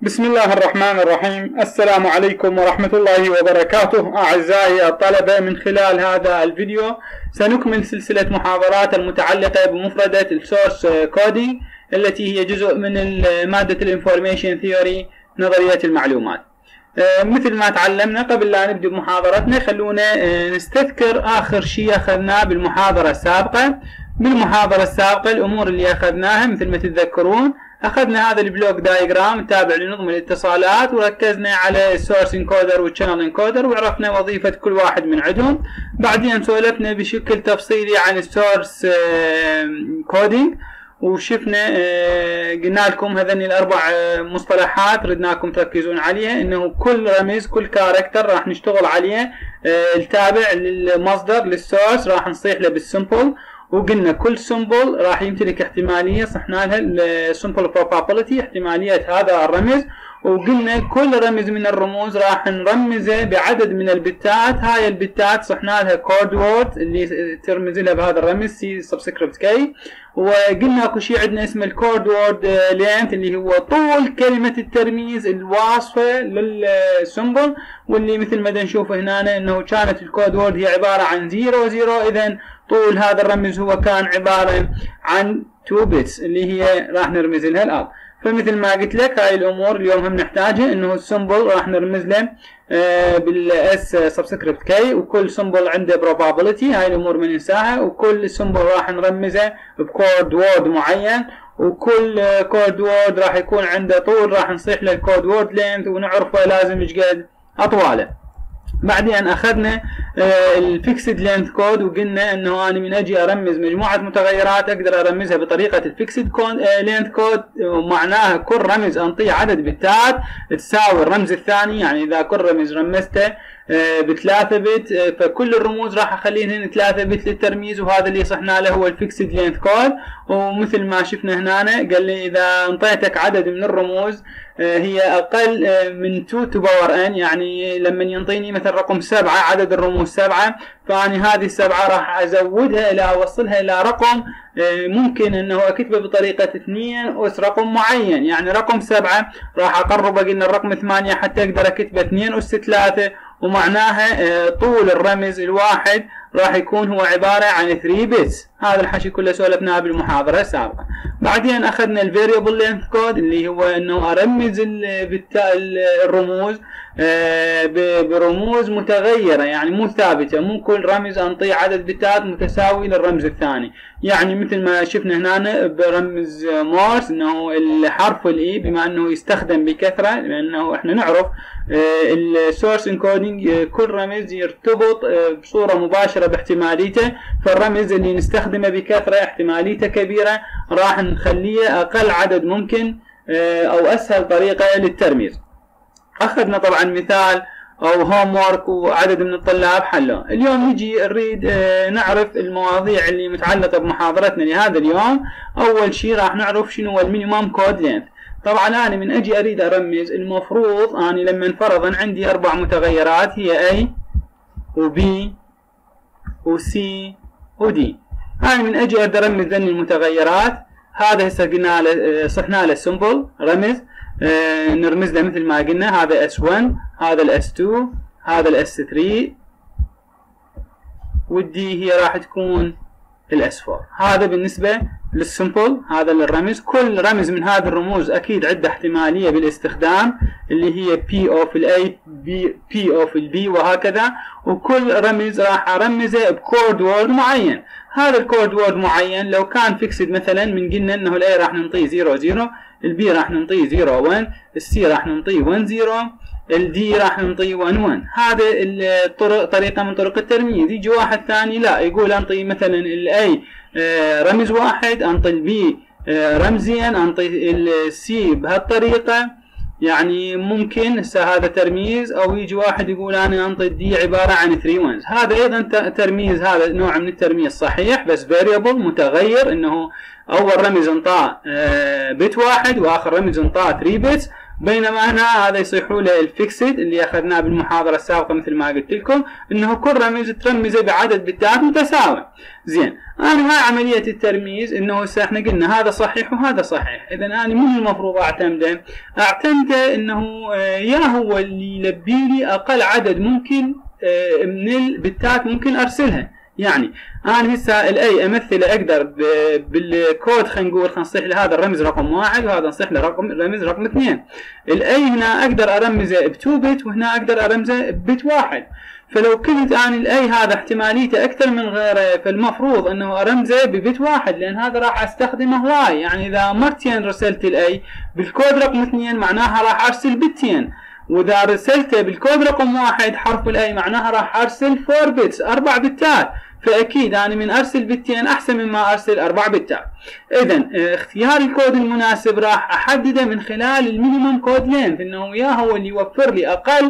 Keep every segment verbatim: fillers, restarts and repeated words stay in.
بسم الله الرحمن الرحيم. السلام عليكم ورحمة الله وبركاته أعزائي الطلبة. من خلال هذا الفيديو سنكمل سلسلة محاضرات المتعلقة بمفردة السورس كودينج التي هي جزء من مادة الانفورميشن ثيوري نظرية المعلومات. مثل ما تعلمنا قبل لا نبدأ بمحاضرتنا خلونا نستذكر آخر شيء أخذناه بالمحاضرة السابقة. بالمحاضرة السابقة الأمور اللي أخذناها مثل ما تتذكرون أخذنا هذا البلوك دايجرام التابع لنظم الاتصالات وركزنا على السورس انكودر والشانل انكودر وعرفنا وظيفة كل واحد من عندهم. بعدين سولفنا بشكل تفصيلي عن السورس كودينج وشفنا قلنا لكم هذني الأربع مصطلحات ردناكم تركزون عليها، إنه كل رمز كل كاركتر راح نشتغل عليه التابع للمصدر للسورس راح نصيح له بالسمبل، وقلنا كل سمبل راح يمتلك احتمالية صحنا لها السمبل probability احتمالية هذا الرمز، وقلنا كل رمز من الرموز راح نرمزه بعدد من البتات. هاي البتات صحنا لها كود وورد اللي ترمز لها بهذا الرمز سي سبسكريبت كي، وقلنا اكو شيء عندنا اسمه الكود وورد لينث اللي هو طول كلمة الترميز الواصفة للسمبل، واللي مثل ما نشوف هنا انه كانت الكود وورد هي عبارة عن زيرو زيرو، اذا طول هذا الرمز هو كان عبارة عن تو بيتس اللي هي راح نرمز لها الآن. فمثل ما قلت لك هاي الامور اليوم هم نحتاجها، انه السمبل راح نرمز له آه بالاس سبسكريبت كي، وكل سمبل عنده probability هاي الامور ما ننساها، وكل سمبل راح نرمزه بكود وورد معين، وكل كود وورد راح يكون عنده طول راح نصيح له الكود وورد لينث ونعرفه لازم ايش قد اطواله. بعدين اخذنا الفيكسد لينث كود وقلنا انه انا من اجي ارمز مجموعه متغيرات اقدر ارمزها بطريقه الفيكسد لينث كود، ومعناها كل رمز انطيه عدد بتات تساوي الرمز الثاني، يعني اذا كل رمز رمزته بثلاثة بت فكل الرموز راح اخليهن ثلاثة بت للترميز، وهذا اللي صحنا له هو الفيكسد لينث كود. ومثل ما شفنا هنا قال لي اذا انطيتك عدد من الرموز هي اقل من اثنين to power n، يعني لما ينطيني مثلا رقم سبعة عدد الرموز سبعة، فاني هذه السبعة راح ازودها الى اوصلها الى رقم ممكن انه اكتبه بطريقة اثنين اس رقم معين، يعني رقم سبعة راح اقربه قلنا الرقم ثمانية حتى اقدر اكتبه اثنين اس ثلاثة، ومعناها طول الرمز الواحد راح يكون هو عبارة عن ثلاثة بيتس. هذا الحكي كله سولفناه بالمحاضرة السابقة. بعدين اخذنا الفاريبل لينث كود اللي هو انه ارمز الرموز برموز متغيرة، يعني مو ثابتة، مو كل رمز انطيه عدد بتات متساوي للرمز الثاني. يعني مثل ما شفنا هنا برمز مورس انه الحرف الاي بما انه يستخدم بكثرة، لانه احنا نعرف السورس انكودينج كل رمز يرتبط بصورة مباشرة باحتماليته، فالرمز اللي نستخدمه بكثرة احتماليته كبيرة راح نخليه اقل عدد ممكن او اسهل طريقة للترميز. اخذنا طبعا مثال او هوم وورك وعدد من الطلاب حلوه. اليوم نجي نريد نعرف المواضيع اللي متعلقة بمحاضرتنا لهذا اليوم. اول شيء راح نعرف شنو هو المينيمم كود لينث. طبعا انا من اجي اريد ارمز المفروض اني لما فرضا عندي اربع متغيرات هي A و B و C و D، انا من اجي اقدر ارمز ذني المتغيرات. هذا هسه قلنا له صحنا له سمبل رمز آه نرمز له مثل ما قلنا، هذا اس واحد هذا الاس اثنين هذا الاس ثلاثة والدي هي راح تكون الاس أربعة. هذا بالنسبة للسمبل، هذا للرمز. كل رمز من هذه الرموز اكيد عنده احتمالية بالاستخدام اللي هي بي او في الاي بي او في البي وهكذا، وكل رمز راح ارمزه بكود وورد معين. هذا الكود وورد معين لو كان فيكسد مثلا من قلنا انه الاي راح ننطيه صفر صفر، البي راح ننطيه صفر واحد، السي راح ننطيه واحد صفر، الدي راح ننطيه واحد واحد. هذا الطرق طريقه من طرق الترميز. يجي واحد ثاني لا يقول انطي مثلا الاي رمز واحد، انطي البي رمزين، انطي السي بهالطريقه، يعني ممكن هسه هذا ترميز. او يجي واحد يقول انا انطي الدي عباره عن ثلاثة وانز، هذا ايضا ترميز، هذا نوع من الترميز صحيح بس فاريبل متغير، انه اول رمز انطاه بت واحد واخر رمز انطاه ثلاثة بيتس، بينما هنا هذا يصيحوا له الفيكسد اللي اخذناه بالمحاضره السابقه مثل ما قلت لكم، انه كل رمز ترمزه بعدد بتات متساوي. زين، انا هاي عمليه الترميز انه هسه احنا قلنا هذا صحيح وهذا صحيح، اذا انا من المفروض اعتمده؟ اعتمده انه يا هو اللي يلبي لي اقل عدد ممكن من البتات ممكن ارسلها. يعني انا هسه الاي امثله اقدر بالكود، خلينا نقول خلينا نصيح له هذا الرمز رقم واحد وهذا نصيح له رقم رمز رقم اثنين. الاي هنا اقدر ارمزه بتو بت وهنا اقدر ارمزه ببت واحد. فلو كنت انا الاي هذا احتماليته اكثر من غيره، فالمفروض انه ارمزه ببت واحد، لان هذا راح استخدمه هواي. يعني اذا مرتين رسلت الاي بالكود رقم اثنين معناها راح ارسل بتين، واذا رسلته بالكود رقم واحد حرف الاي معناها راح ارسل فور بيتس اربع بتات. فاكيد انا من ارسل بتين احسن مما ارسل اربع بتات. اذا اختيار الكود المناسب راح احدده من خلال المينيمم كود لينث، انه يا هو اللي يوفر لي اقل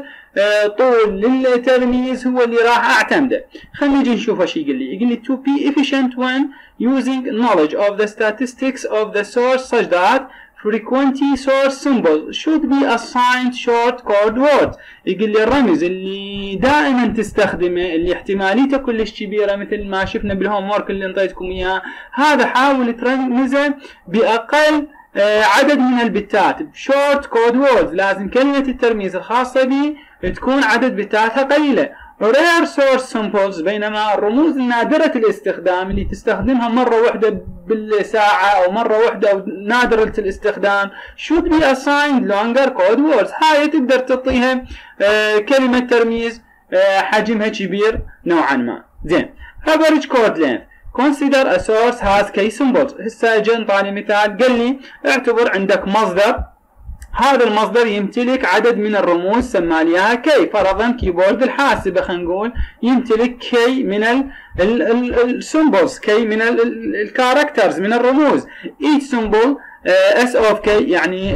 طول للترميز هو اللي راح اعتمده. خلينا نجي نشوف ايش يقول لي. يقول لي to be efficient when using knowledge of the statistics of the source such that frequency source symbols should be assigned short code words. يقول لي الرمز اللي دائما تستخدمه اللي احتماليته كلش كبيره مثل ما شفنا بالهوم ورك اللي انطيتكم اياه، هذا حاول ترمزه باقل عدد من البتات بشورت كود ووردز. لازم كلمه الترميز الخاصه به تكون عدد بتاتها قليله. rare source symbols، بينما الرموز النادرة الاستخدام اللي تستخدمها مرة واحدة بالساعة أو مرة واحدة أو نادرة الاستخدام should be assigned longer code words. هاي تقدر تعطيها آه كلمة ترميز آه حجمها كبير نوعا ما. زين، average code length consider a source has key symbols. هسه جا نطاني مثال، قال لي اعتبر عندك مصدر، هذا المصدر يمتلك عدد من الرموز سمى ليها كي. فرضا كيبورد الحاسبة خلينا نقول يمتلك كي من السمبلز، كي من الكاركترز من الرموز. each symbol اس اوف كي يعني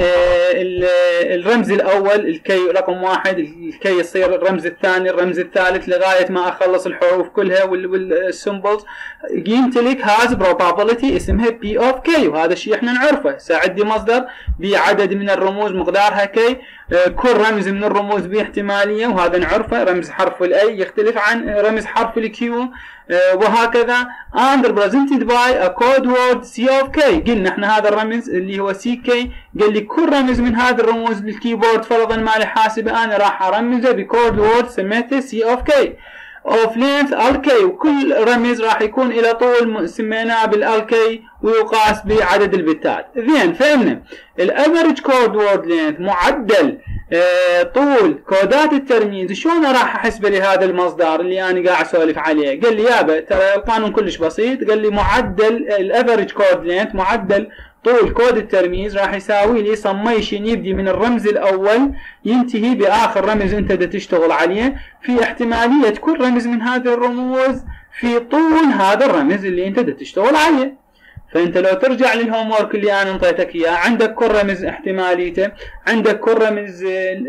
الرمز الاول الكي رقم واحد، الكي يصير الرمز الثاني، الرمز الثالث لغايه ما اخلص الحروف كلها والسمبلز. يمتلك هاز probability اسمها بي اوف كي، وهذا الشيء احنا نعرفه. ساعدي مصدر بعدد من الرموز مقدارها كي، كل رمز من الرموز باحتماليه وهذا نعرفه. رمز حرف الاي يختلف عن رمز حرف الكيو وهكذا. and represented by a code word C of K. قلنا احنا هذا الرمز اللي هو سي كي، قال لي كل رمز من هذه الرموز للكيبورد فرضا مالي حاسبه انا راح ارمزه بكود وورد سميته سي اوف كي of length ال كي، وكل رمز راح يكون الى طول سميناه بالال كي ويقاس بعدد البتات. زين، فهمنا الافريج كود وورد لينث معدل اه طول كودات الترميز. شلون راح احسبه لهذا المصدر اللي انا قاعد اسولف عليه؟ قال لي يابا ترى القانون كلش بسيط. قال لي معدل الافريج كود لينث، معدل طول كود الترميز راح يساوي لي سميشن يبدي من الرمز الاول ينتهي باخر رمز انت دا تشتغل عليه في احتماليه كل رمز من هذه الرموز في طول هذا الرمز اللي انت دا تشتغل عليه. فانت لو ترجع للهوم ورك اللي انا انطيتك اياه، عندك كل رمز احتماليته، عندك كل رمز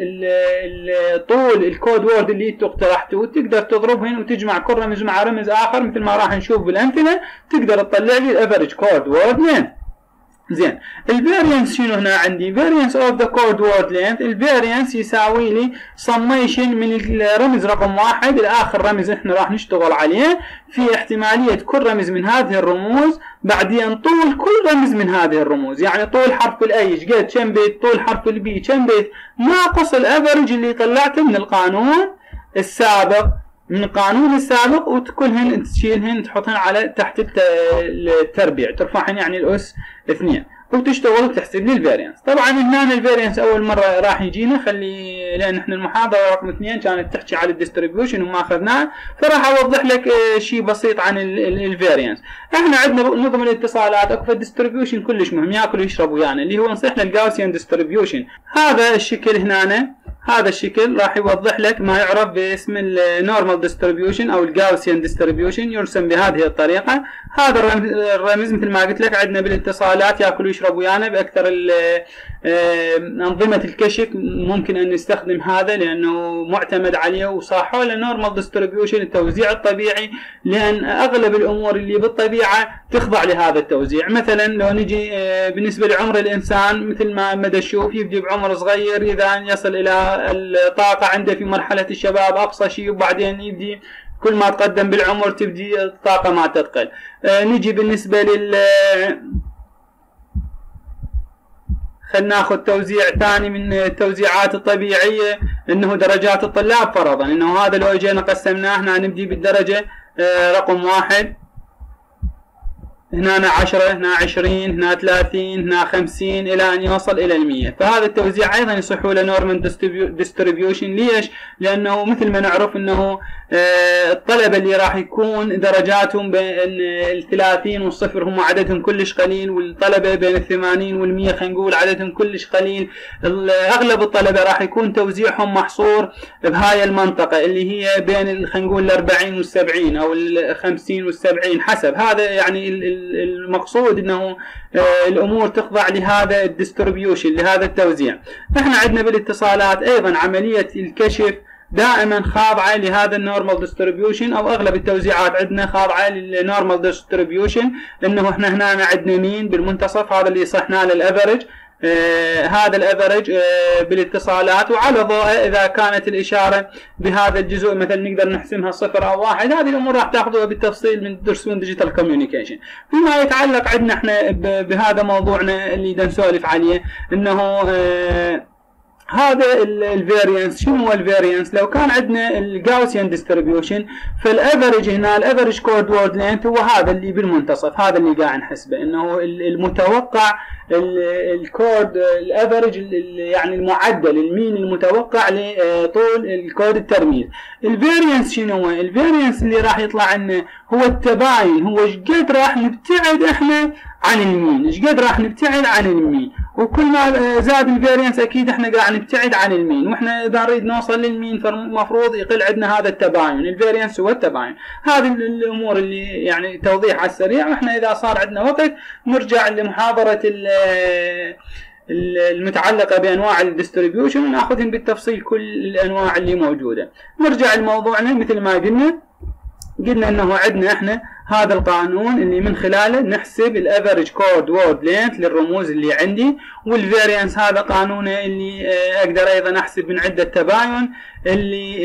طول الكود وورد اللي انت اقترحته، تقدر تضربهن وتجمع كل رمز مع رمز اخر مثل ما راح نشوف بالامثله، تقدر تطلع لي الافريج كود وورد لينث. زين، الفاريانس شنو هنا عندي؟ فاريانس اوف ذا كود وورد لينث. الفاريانس يساوي لي سميشن من الرمز رقم واحد لاخر رمز احنا راح نشتغل عليه في احتماليه كل رمز من هذه الرموز، بعدين طول كل رمز من هذه الرموز. يعني طول حرف الاي ايش قد كم بيت، طول حرف البي كم بيت، ناقص الافرج اللي طلعته من القانون السابق من القانون السابق، وكلهن تشيلهن تحطهن على تحت التربيع، ترفعهن يعني الاس اثنين وتشتغل وتحسب لي الفاريانس. طبعا هنا الفاريانس اول مره راح يجينا، خلي لان احنا المحاضره رقم اثنين كانت تحكي على الديستريبيوشن وما اخذناه، فراح اوضح لك شيء بسيط عن الفاريانس. احنا عندنا نظم الاتصالات اكو الديستريبيوشن كلش مهم ياكل ويشرب ويانا اللي هو نصيح له الجاوسيان ديستريبيوشن. هذا الشكل هنا، هذا الشكل راح يوضح لك ما يعرف باسم النورمال ديستريبيوشن او الجاوسيان ديستريبيوشن، يرسم بهذه الطريقه. هذا الرمز مثل ما قلت لك عندنا بالاتصالات ياكل ويشرب ويانا باكثر أنظمة الكشف ممكن أن نستخدم هذا لأنه معتمد عليه، وصاحوا له نورمال ديستريبيوشن التوزيع الطبيعي، لأن أغلب الأمور اللي بالطبيعة تخضع لهذا التوزيع. مثلا لو نجي بالنسبة لعمر الإنسان مثل ما مدى الشوف يبدي بعمر صغير، إذا يصل إلى الطاقة عنده في مرحلة الشباب أقصى شيء، وبعدين يبدي كل ما تقدم بالعمر تبدي الطاقة ما تتقل. نجي بالنسبة لل خلينا ناخذ توزيع ثاني من التوزيعات الطبيعية، انه درجات الطلاب فرضا، انه هذا لو اجينا قسمناه هنا نبدي بالدرجة رقم واحد، هنا عشرة، هنا عشرين، هنا ثلاثين، هنا خمسين، إلى أن يوصل إلى المية. فهذا التوزيع أيضا يصح له نورمال ديستريبيوشن. ليش؟ لأنه مثل ما نعرف أنه الطلبة اللي راح يكون درجاتهم بين الثلاثين والصفر هم عددهم كلش قليل، والطلبة بين الثمانين والمية خلينا نقول عددهم كلش قليل. أغلب الطلبة راح يكون توزيعهم محصور بهاي المنطقة اللي هي بين خلينا نقول الأربعين والسبعين أو الخمسين والسبعين حسب. هذا يعني المقصود انه الامور تخضع لهذا الديستريبيوشن، لهذا التوزيع. احنا عندنا بالاتصالات ايضا عملية الكشف دائما خاضعة لهذا النورمال ديستريبيوشن، او اغلب التوزيعات عندنا خاضعة للنورمال ديستريبيوشن، انه احنا هنا عندنا مين بالمنتصف، هذا اللي صحنا له الافرج. آه هذا الافرج آه بالاتصالات، وعلى ضوء اذا كانت الاشاره بهذا الجزء مثلا نقدر نحسمها صفر او واحد. هذه الامور راح تاخذوها بالتفصيل من تدرسون ديجيتال كوميونيكيشن. فيما يتعلق عندنا احنا بهذا موضوعنا اللي بدنا نسولف عليه، انه آه هذا الفاريانس. شنو هو الفاريانس؟ لو كان عندنا الجاوسيان ديستريبيوشن، فالافرج هنا الافرج كود وورد لينث هو هذا اللي بالمنتصف، هذا اللي قاعد نحسبه، انه المتوقع الكود الافرج يعني المعدل المين المتوقع لطول الكود الترميز. الفاريانس شنو هو؟ الفاريانس اللي راح يطلع لنا هو التباين، هو ايش قد راح نبتعد احنا عن المين، ايش قد راح نبتعد عن المين. وكل ما زاد الفاريانس اكيد احنا قاعد نبتعد عن المين، واحنا اذا نريد نوصل للمين فالمفروض يقل عندنا هذا التباين. الفاريانس هو التباين. هذه الامور اللي يعني توضيح على السريع، واحنا اذا صار عندنا وقت نرجع لمحاضرة المتعلقة بانواع الديستريبيوشن وناخذهم بالتفصيل كل الانواع اللي موجودة. نرجع لموضوعنا. مثل ما قلنا قلنا انه عندنا احنا هذا القانون اللي من خلاله نحسب الافريج كود وورد لينث للرموز اللي عندي، والفاريانس هذا قانونه اللي اقدر ايضا احسب من عدة تباين اللي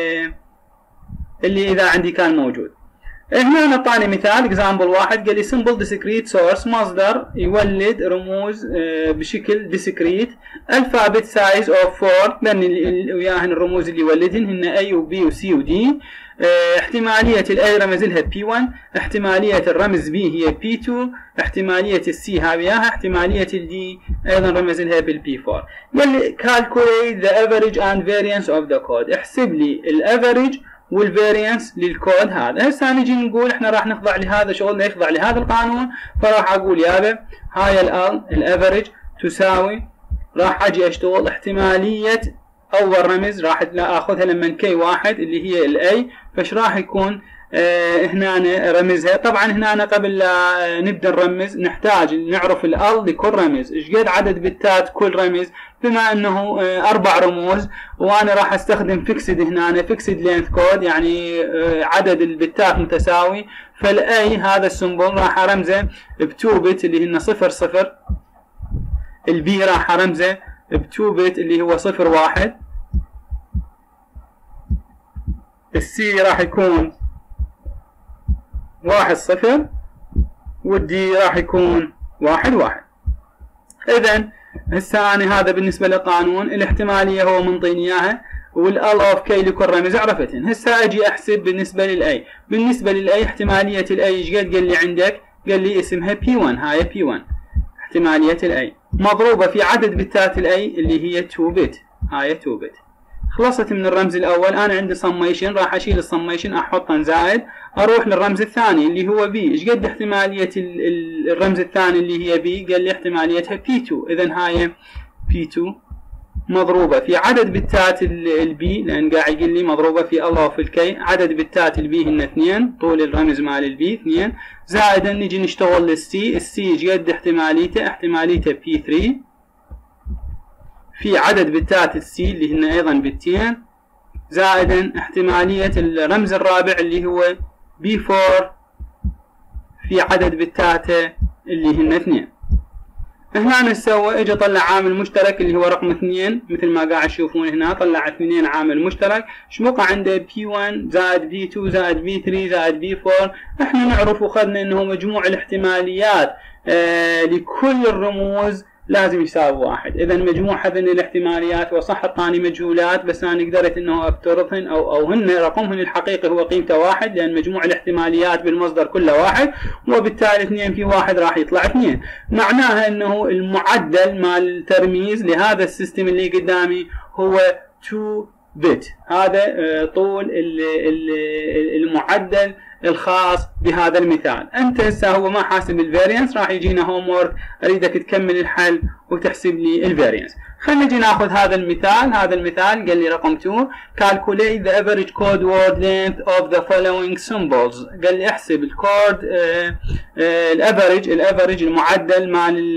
اللي اذا عندي كان موجود. هنا نعطاني مثال اكزامبل واحد، قال لي simple discrete source، مصدر يولد رموز بشكل discrete alphabet size of four، لان وياهن الرموز اللي يولدهن هن A و B و C و D. احتمالية ال A رمز لها P one، احتمالية الرمز B هي P two، احتمالية ال C ها وياها، احتمالية ال D ايضا رمز لها بال P four. قال لي calculate the average and variance of the code، احسب لي الافريج والفاريانس للكود هذا. هسه نجي نقول احنا راح نخضع لهذا شغلنا يخضع لهذا القانون، فراح اقول يابا هاي ال الافريج تساوي، راح اجي اشتغل احتمالية اول رمز راح اخذها لما كي واحد اللي هي الاي، فايش راح يكون اه هنا رمزها. طبعا هنا قبل لا نبدا نرمز نحتاج نعرف ال لكل رمز ايش قد عدد بتات كل رمز، بما انه اه اربع رموز وانا راح استخدم فيكسد هنا فيكسد لينث كود، يعني اه عدد البتات متساوي، فالاي هذا السمبل راح ارمزه بتو بت اللي هن صفر صفر، البي راح ارمزه بتو بت اللي هو صفر واحد، السي راح يكون واحد صفر، والدي راح يكون واحد واحد. اذا هسه انا هذا بالنسبة للقانون الاحتمالية هو منطيني اياها، والال اوف كي لكل رمز عرفتهن. هسه اجي احسب بالنسبة للاي. بالنسبة للاي احتمالية الاي ايش قد؟ قال لي عندك قال لي اسمها بي ون، هاي بي ون احتمالية الاي مضروبة في عدد بتات الاي اللي هي تو بت، هاي تو بت. خلصت من الرمز الاول، انا عندي سميشن راح اشيل السميشن احطه زائد، اروح للرمز الثاني اللي هو بي. ايش قد احتمالية الرمز الثاني اللي هي بي؟ قال لي احتماليتها بي تو، اذا هاي بي تو مضروبة في عدد بتات البي، لان قاعد يقول لي مضروبة في الله وفي الكي، عدد بتات البي هن اثنين، طول الرمز مال البي اثنين، زائدا نجي نشتغل للسي. السي ايش قد احتماليته؟ احتماليته بي ثري في عدد بتات السي اللي هن ايضا بتين، زائدا احتمالية الرمز الرابع اللي هو بي أربعة في عدد بتاته اللي هن اثنين. هنا نسوي اجى طلع عامل مشترك اللي هو رقم اثنين، مثل ما قاعد تشوفون هنا طلع اثنين عامل مشترك. ايش بقى عنده بي واحد زائد بي اثنين زائد بي ثلاثة زائد بي أربعة. احنا نعرف وخذنا انه مجموع الاحتماليات آه لكل الرموز لازم يساوي واحد. اذا مجموع هذين الاحتماليات وصح الثاني مجهولات، بس انا قدرت انه افترضهن او او هن رقمهن الحقيقي هو قيمته واحد، لان مجموع الاحتماليات بالمصدر كله واحد، وبالتالي اثنين في واحد راح يطلع اثنين. معناها انه المعدل مال الترميز لهذا السيستم اللي قدامي هو اثنين بت. هذا طول المعدل الخاص بهذا المثال. انت هسه هو ما حاسب الفاريانس، راح يجينا هوم وورك اريدك تكمل الحل وتحسب لي الفاريانس. خلينا نجي ناخذ هذا المثال. هذا المثال قال لي رقم اثنين calculate the average code word length of the following symbols. قال لي احسب الكود الافريج الافريج المعدل مال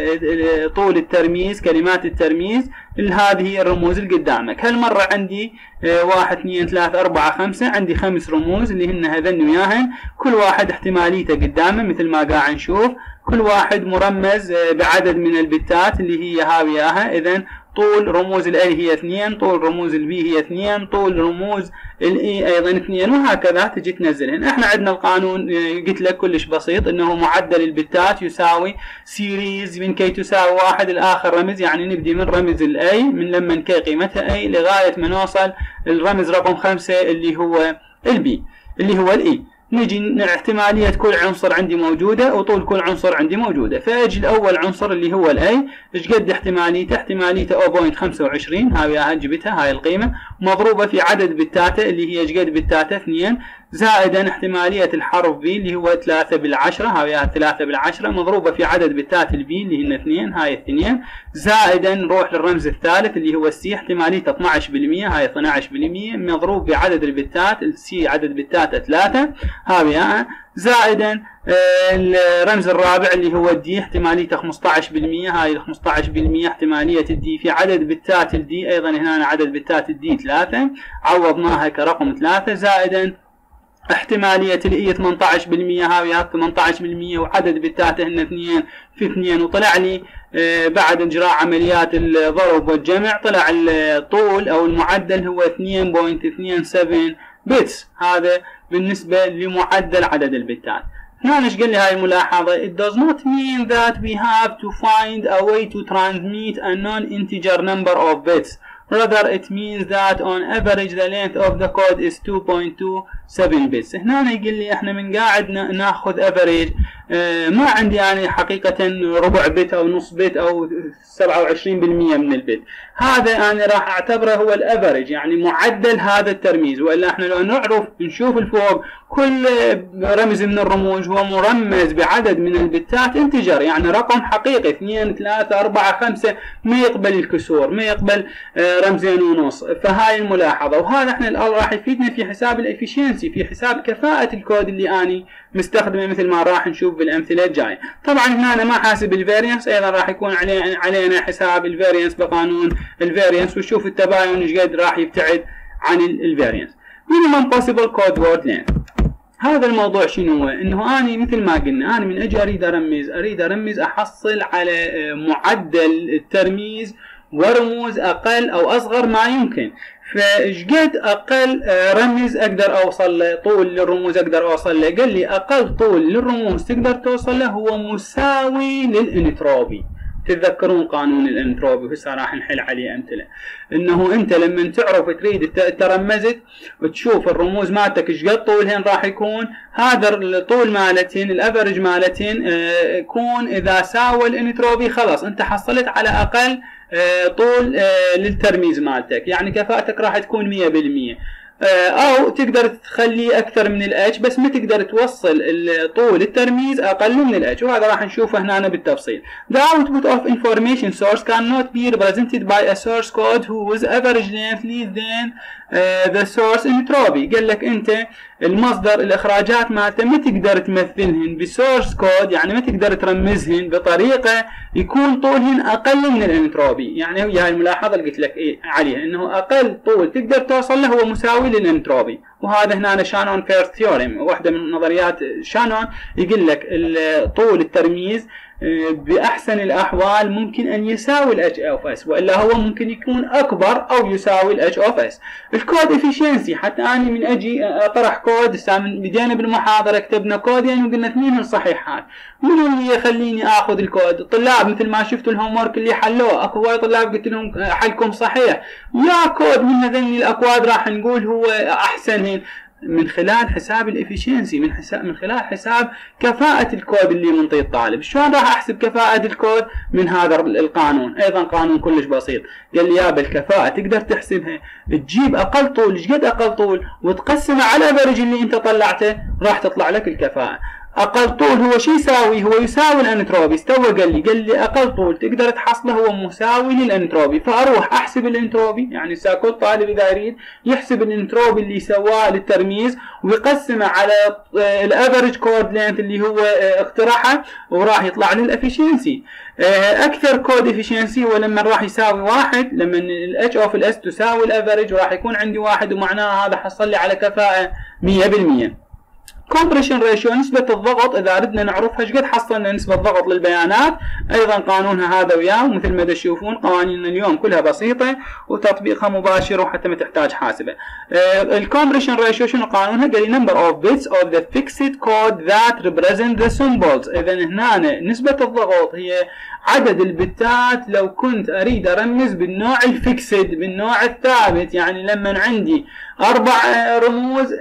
طول الترميز، كلمات الترميز هذه الرموز اللي قدامك. هالمره عندي واحد اثنين ثلاثة أربعة خمسة، عندي خمس رموز اللي هن هذن وياهن، كل واحد احتماليته قدامه مثل ما قاعد نشوف، كل واحد مرمز بعدد من البتات اللي هي ها وياها. اذا طول رموز الاي هي اثنين، طول رموز البي هي اثنين، طول رموز الاي ايضا اثنين، وهكذا تجي تنزلهن. احنا عندنا القانون قلت لك كلش بسيط، انه معدل البتات يساوي سيريز من كي تساوي واحد الاخر رمز، يعني نبدي من رمز الاي من لما كي قيمتها اي لغايه ما نوصل الرمز رقم خمسة اللي هو البي اللي هو الاي. نجي احتمالية كل عنصر عندي موجودة وطول كل عنصر عندي موجودة، فاجي الاول عنصر اللي هو الاي، ايش قد احتماليته؟ احتماليته صفر فاصلة خمسة وعشرين، هاي جبتها هاي القيمة، مضروبة في عدد بتاته اللي هي ايش قد بتاته اثنين، زائدا احتمالية الحرف بي اللي هو ثلاثة بالعشرة، هاي ثلاثة بالعشرة، مضروبة في عدد بتات البي اللي هن اثنين، هاي اثنين، زائدا نروح للرمز الثالث اللي هو السي، احتماليته اثني عشر بالمئة، هاي اثني عشر بالمئة، مضروب بعدد البتات السي عدد بتاته ثلاثة، هاي زائدا الرمز الرابع اللي هو الدي احتماليته خمسة عشر بالمئة، هاي خمسة عشر بالمئة احتمالية الدي في عدد بتات الدي، ايضا هنا عدد بتات الدي ثلاثة، عوضناها كرقم ثلاثة، زائدا احتمالية الاي ثمانية عشر بالمئة، هاي ثمانية عشر بالمئة، وعدد بتاته هن اثنين في اثنين، وطلع لي اه بعد اجراء عمليات الضرب والجمع طلع الطول او المعدل هو اثنين فاصلة اثنين سبعة بتس. هذا بالنسبة لمعدل عدد البتات. هنا ايش قال لي هاي الملاحظة؟ It does not mean that we have to find a way to transmit a non-integer number of bits. Rather, it means that on average the length of the code is two point two seven bits. هنا يقول لي احنا من قاعد ناخذ average، اه ما عندي يعني حقيقة ربع بت او نص بت او سبعة وعشرين بالمئة من البت، هذا انا راح اعتبره هو الافريج، يعني معدل هذا الترميز. والا احنا لو نعرف نشوف الفوق كل رمز من الرموز هو مرمز بعدد من البتات انتجر، يعني رقم حقيقي اثنين ثلاثة أربعة خمسة، ما يقبل الكسور، ما يقبل اه رمزين ونص. فهاي الملاحظة، وهذا احنا راح يفيدنا في حساب الافشنسي، في حساب كفاءة الكود اللي اني مستخدمه، مثل ما راح نشوف بالامثله الجايه. طبعا هنا أنا ما حاسب الفاريانس، ايضا راح يكون علينا علينا حساب الفاريانس بقانون الفاريانس، وشوف التباين ايش قد راح يبتعد عن الفاريانس. minimum possible code word length. هذا الموضوع شنو هو؟ انه اني مثل ما قلنا، انا من اجي اريد ارمز اريد ارمز احصل على معدل الترميز ورموز اقل او اصغر ما يمكن. فايش قد اقل رمز اقدر اوصل له، طول للرموز اقدر اوصل له؟ قال لي اقل طول للرموز تقدر توصل له هو مساوي للانتروبي. تتذكرون قانون الانتروبي، وهسه راح نحل عليه امثله. انه انت لما تعرف تريد ترمزت وتشوف الرموز مالتك ايش قد طولهن راح يكون، هذا الطول مالتهن الافرج مالتهن يكون اذا ساوى الانتروبي خلاص انت حصلت على اقل طول للترميز مالتك، يعني كفاءتك راح تكون مئة بالمئة. او تقدر تخليه اكثر من الاتش، بس ما تقدر توصل طول الترميز اقل من الاتش، وهذا راح نشوفه هنا بالتفصيل. The output of information source cannot be represented by a source code whose average length less than uh, the source entropy. قال لك انت المصدر الاخراجات مالته ما تقدر تمثلهن بسورس كود، يعني ما تقدر ترمزهن بطريقه يكون طولهن اقل من الانتروبي. يعني هي هاي الملاحظه اللي قلت لك إيه عليها، انه اقل طول تقدر توصل له هو مساوي للانتروبي. وهذا هنا شانون فيرست ثيورم، واحده من نظريات شانون، يقول لك طول الترميز بأحسن الأحوال ممكن أن يساوي ال H of S، وإلا هو ممكن يكون أكبر أو يساوي ال H of S. الكود efficiency، حتى أنا من أجي أطرح كود، بدينا بالمحاضرة كتبنا كود يعني وقلنا اثنين صحيحات، منو اللي يخليني آخذ الكود؟ الطلاب مثل ما شفتوا الهوم ورك اللي حلوه، أكو وايد طلاب قلت لهم حلكم صحيح، يا كود من هذني الأكواد راح نقول هو أحسن من خلال حساب الافشنسي، من حساب من خلال حساب كفاءة الكود اللي منطي الطالب. شلون راح احسب كفاءة الكود؟ من هذا القانون، ايضا قانون كلش بسيط. قال لي يا بالكفاءة تقدر تحسبها، تجيب اقل طول، ايش قد اقل طول، وتقسمه على الافرج اللي انت طلعته، راح تطلع لك الكفاءة. اقل طول هو شو يساوي؟ هو يساوي الانتروبي. استوى قال لي قال لي اقل طول تقدر تحصله هو مساوي للانتروبي، فاروح احسب الانتروبي. يعني كل طالب اذا يريد يحسب الانتروبي اللي سواه للترميز ويقسمه على الافرج كود لينث اللي هو اقترحه، وراح يطلع له الافشنسي. اكثر كود افشنسي هو لما راح يساوي واحد، لما الاتش اوف الاس تساوي الافرج وراح يكون عندي واحد، ومعناها هذا حصل لي على كفاءة مية بالمية. compression ratio، نسبة الضغط، إذا أردنا نعرفها ايش قد حصلنا نسبة الضغط للبيانات، أيضا قانونها هذا وياه. ومثل ما تشوفون قوانيننا اليوم كلها بسيطة وتطبيقها مباشر وحتى ما تحتاج حاسبة. الكومبريشن ريشيو شنو قانونها؟ قال لي number of bits of the fixed code that represent the symbols. إذا هنا نسبة الضغط هي عدد البتات لو كنت أريد أرمز بالنوع الفيكسد، بالنوع الثابت. يعني لما عندي أربع رموز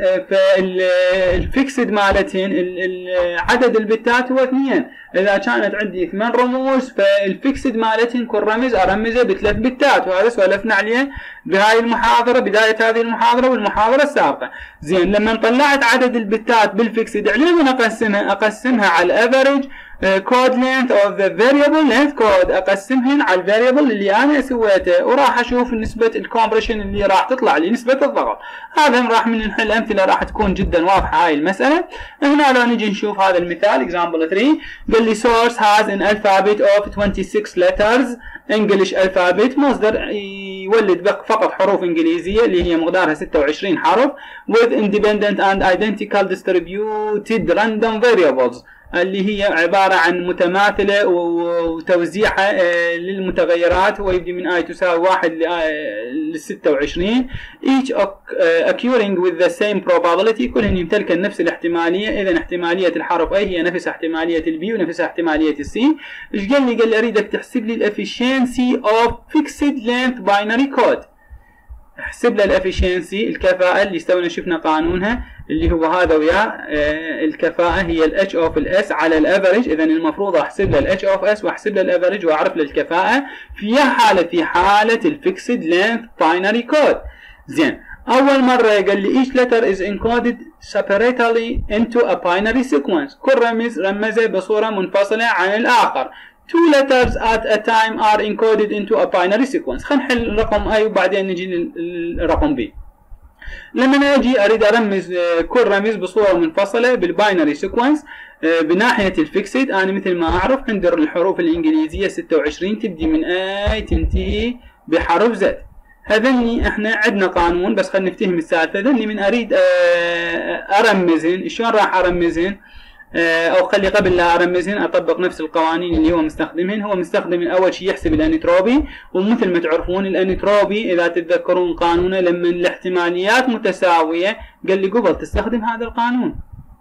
فالفيكسد مالتهن عدد البتات هو اثنين. إذا كانت عندي ثمان رموز فالفيكسد مالتهن كل رمز أرمزه بثلاث بتات، وهذا سولفنا عليه بهاي المحاضرة، بداية هذه المحاضرة والمحاضرة السابقة. زين، لما طلعت عدد البتات بالفيكسد عليه من أقسمها؟ أقسمها على الأفرج كود لينث اوف ذا فاريبل لينث كود، اقسمهن على الفاريبل اللي انا سويته، وراح اشوف نسبه الكومبريشن اللي راح تطلع لي، نسبه الضغط. هذا راح من نحل امثله راح تكون جدا واضحه هاي المساله. هنا لو نجي نشوف هذا المثال example ثلاثة، قال لي source has an alphabet of twenty-six letters English alphabet، مصدر يولد فقط حروف انجليزيه اللي هي مقدارها ستة وعشرين حرف with independent and identical distributed random variables، اللي هي عبارة عن متماثلة وتوزيعها للمتغيرات. هو يبدي من I تساوي واحد لستة وعشرين each occurring with the same probability، كلهن يمتلكن نفس الاحتمالية. إذا احتمالية الحرف A هي نفس احتمالية البي ونفس احتمالية السي. إيش قال لي؟ قال لي أريدك تحسب لي الافشنسي of fixed length binary code. احسب له الافشنسي، الكفاءة اللي استوينا شفنا قانونها اللي هو هذا وياه. الكفاءة هي ال H of S على الافرج. اذا المفروض احسب له ال H of S واحسب له الافرج واعرف له الكفاءة في حالة في حالة الفيكسد لينث باينري كود. زين، اول مرة قال لي each letter is encoded separately into a binary sequence، كل رمز رمزه بصورة منفصلة عن الاخر. two letters at a time are encoded into a binary sequence. خلينا نحل رقم A وبعدين نجي للرقم B. لما أنا أجي أريد أرمز كل رمز بصورة منفصلة بالباينري سيكونس بناحية الفيكسد، أنا مثل ما أعرف عند الحروف الإنجليزية ستة وعشرين تبدي من A تنتهي بحرف Z. هذني احنا عندنا قانون، بس خلينا نفتهم السالفة. هذني من أريد أرمزهن، شلون راح أرمزهن؟ او خلي قبل لا ارمزهن اطبق نفس القوانين اللي هو مستخدمهن. هو مستخدم اول شيء يحسب الانتروبي، ومثل ما تعرفون الانتروبي اذا تتذكرون قانونه لما الاحتماليات متساويه قال لي قبل تستخدم هذا القانون،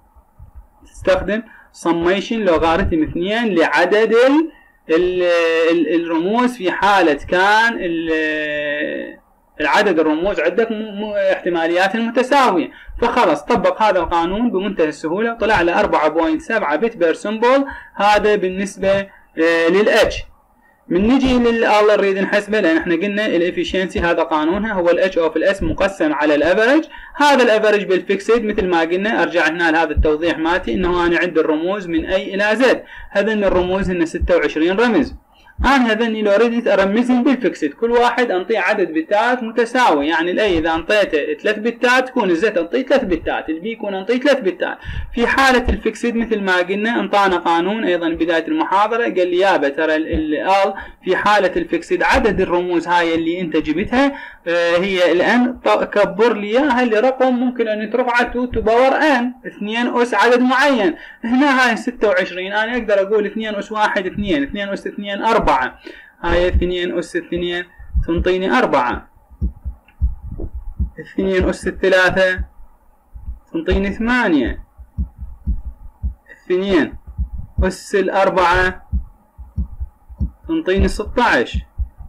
تستخدم summation لوغاريتم اثنين لعدد ال ال ال الرموز في حاله كان ال العدد الرموز عندك احتماليات متساوية. فخلص طبق هذا القانون بمنتهى السهولة، طلع له أربعة فاصلة سبعة بت بير سمبل. هذا بالنسبة للاتش. من نجي لل نريد نحسبه، لان احنا قلنا الافشنسي هذا قانونها هو الاتش اوف الاس مقسم على الافرج. هذا الافرج بالفيكسد مثل ما قلنا، ارجع هنا لهذا التوضيح مالتي انه انا عندي الرموز من اي الى زد. هذن الرموز هن ستة وعشرين رمز. انا هذني لو رديت ارمزهم بالفيكسد، كل واحد انطيه عدد بتات متساوي. يعني الاي اذا انطيته ثلاث بتات تكون الزت انطيه ثلاث بتات، البي يكون انطيه ثلاث بتات. في حاله الفيكسد مثل ما قلنا انطانا قانون ايضا بدايه المحاضره، قال لي يابا ترى ال في حاله الفيكسد عدد الرموز هاي اللي انت جبتها آه هي الان كبر لي اياها لرقم ممكن ان ترفع اثنين تو باور ان اثنين اس عدد معين. هنا هاي ستة وعشرين انا اقدر اقول اثنين اس واحد اثنين، اثنين اس اثنين أربعة، هاي اثنين اس اثنين تنطيني أربعة، اثنين اس ثلاثة تنطيني ثمانية، اثنين اس الأربعة تنطيني ستة عشر،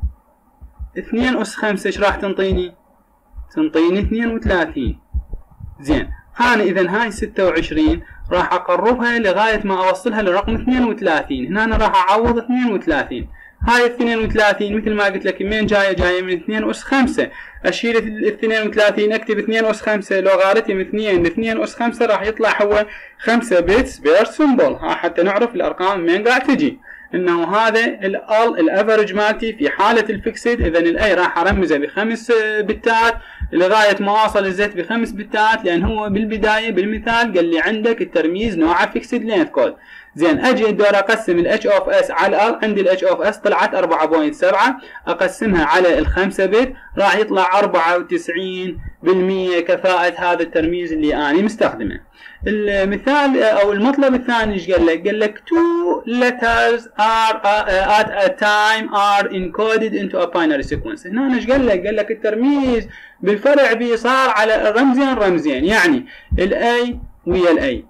اثنين اس خمسة ايش راح تنطيني؟ تنطيني اثنين وثلاثين. زين هاني اذا هاي ستة وعشرين راح اقربها لغاية ما اوصلها لرقم اثنين وثلاثين. هنا أنا راح اعوض اثنين وثلاثين. هاي اثنين وثلاثين مثل ما قلت لك منين جاية؟ جاية من اثنين اس خمسة. اشيل ال اثنين وثلاثين اكتب اثنين اس خمسة، لوغاريتم اثنين اثنين اس خمسة راح يطلع هو خمسة بيتس بير سمبل. ها حتى نعرف الارقام منين قاعد تجي، انه هذا ال الافرج مالتي في حالة الفيكسد. اذا الاي راح ارمزه بخمس بتات لغاية ما واصل الزت بخمس بتات، لان هو بالبداية بالمثال قال لي عندك الترميز نوعه فيكسد لينث كود. زين اجي الدور اقسم الاتش اوف اس على ال، عندي الاتش اوف اس طلعت أربعة فاصلة سبعة، اقسمها على الخمسة بت راح يطلع أربعة وتسعين بالمية كفاءة هذا الترميز اللي انا مستخدمه. المثال او المطلب الثاني ايش قال لك؟ قال لك two letters are uh, at a time are encoded into a binary sequence. هنا ايش قال لك؟ قال لك الترميز بالفرع بي صار على رمزين رمزين، يعني الاي ويا الاي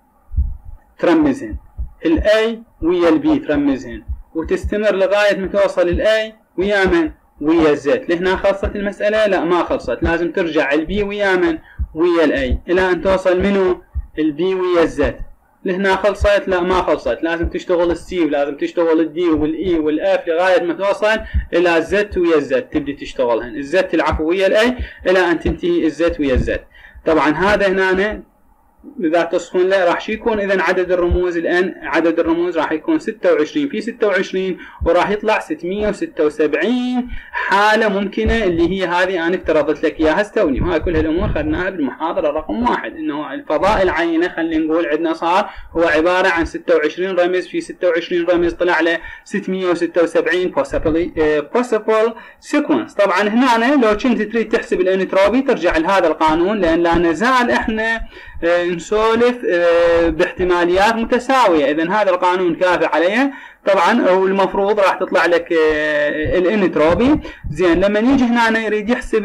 ترمزهن، الاي ويا البي ترمزهن، وتستمر لغايه ما توصل الاي ويا من؟ ويا الزد. لهنا خلصت المساله؟ لا ما خلصت، لازم ترجع البي ويا من؟ ويا الاي الى ان توصل منو؟ البي ويا الزد. لهنا خلصت؟ لا ما خلصت، لازم تشتغل السي ولازم تشتغل الدي والاي والاف لغايه ما توصل الى الزد ويا الزد، تبدي تشتغلهن الزد تلعب ويا الاي الى ان تنتهي الزد ويا الزد. طبعا هذا هنا اذا تصفون له راح شو يكون؟ اذا عدد الرموز الان عدد الرموز راح يكون ستة وعشرين في ستة وعشرين وراح يطلع ستمية وستة وسبعين حاله ممكنه، اللي هي هذه انا افترضت لك اياها استوني. وهاي كل هالامور خدناها بالمحاضره رقم واحد، انه الفضاء العينه خلينا نقول عندنا صار هو عباره عن ستة وعشرين رمز، في ستة وعشرين رمز طلع له ستمية وستة وسبعين possible sequence. طبعا هنا لو كنت تريد تحسب الانتروبي ترجع لهذا القانون، لان لا نزال احنا نسولف باحتماليات متساوية. إذن هذا القانون كافي عليه طبعا، والمفروض راح تطلع لك الانتروبي. زين لما نيجي هنا يريد يحسب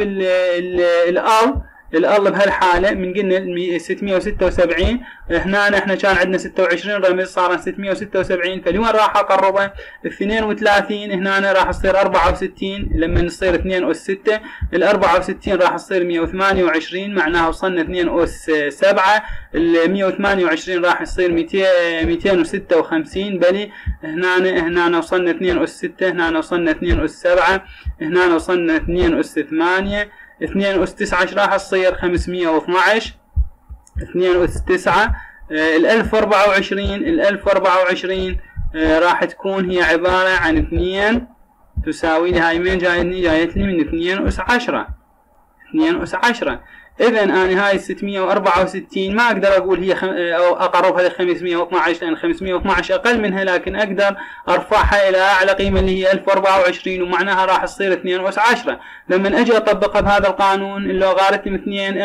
ال الأرض بهالحالة من قلنا ستمية وستة وسبعين، هنا احنا كان عندنا ستة وعشرين رمز صار ستمية وستة وسبعين، فلوين راح اقربه؟ اثنين وثلاثين هنا راح تصير أربعة وستين، لما نصير اثنين أس ستة ال أربعة وستين راح تصير مية وثمانية وعشرين، معناها وصلنا اثنين أس سبعة، ال مية وثمانية وعشرين راح يصير مئتين وستة وخمسين، بلي هنا هنا وصلنا اثنين أس ستة، هنا وصلنا اثنين أس سبعة، هنا وصلنا اثنين أس ثمانية، اثنين أس تسعة راح تصير خمسمية واثنعش، اثنين أس تسعة، ال ألف وأربعة وعشرين، ال ألف وأربعة وعشرين راح تكون هي عبارة عن اثنين تساوي لي هاي من جايتني؟ جايت لي من اثنين أس عشرة، اثنين أس عشرة. إذا أنا هاي ستمية وأربعة وستين ما أقدر أقول هي خم... أو أقربها ل خمسمية واثنعش، لأن خمسمية واثنعش أقل منها، لكن أقدر أرفعها إلى أعلى قيمة اللي هي ألف وأربعة وعشرين، ومعناها راح تصير اثنين أس عشرة. لما أجي أطبقها بهذا القانون اللوغاريتم اثنين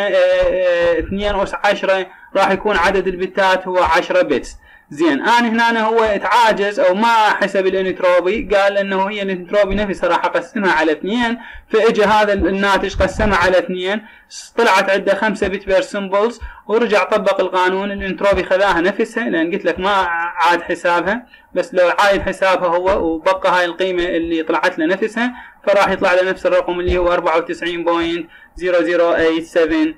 اثنين أس عشرة راح يكون عدد البتات هو عشرة بتس. زين انا هنا أنا هو اتعاجز او ما حسب الانتروبي، قال انه هي الانتروبي نفسها راح اقسمها على اثنين، فاجى هذا الناتج قسمها على اثنين، طلعت عنده خمسة بت بير سمبلز، ورجع طبق القانون الانتروبي خذاها نفسها، لان قلت لك ما عاد حسابها، بس لو عايد حسابها هو وبقى هاي القيمه اللي طلعت له نفسها، فراح يطلع له نفس الرقم اللي هو أربعة وتسعين فاصلة صفر صفر ثمانية سبعة.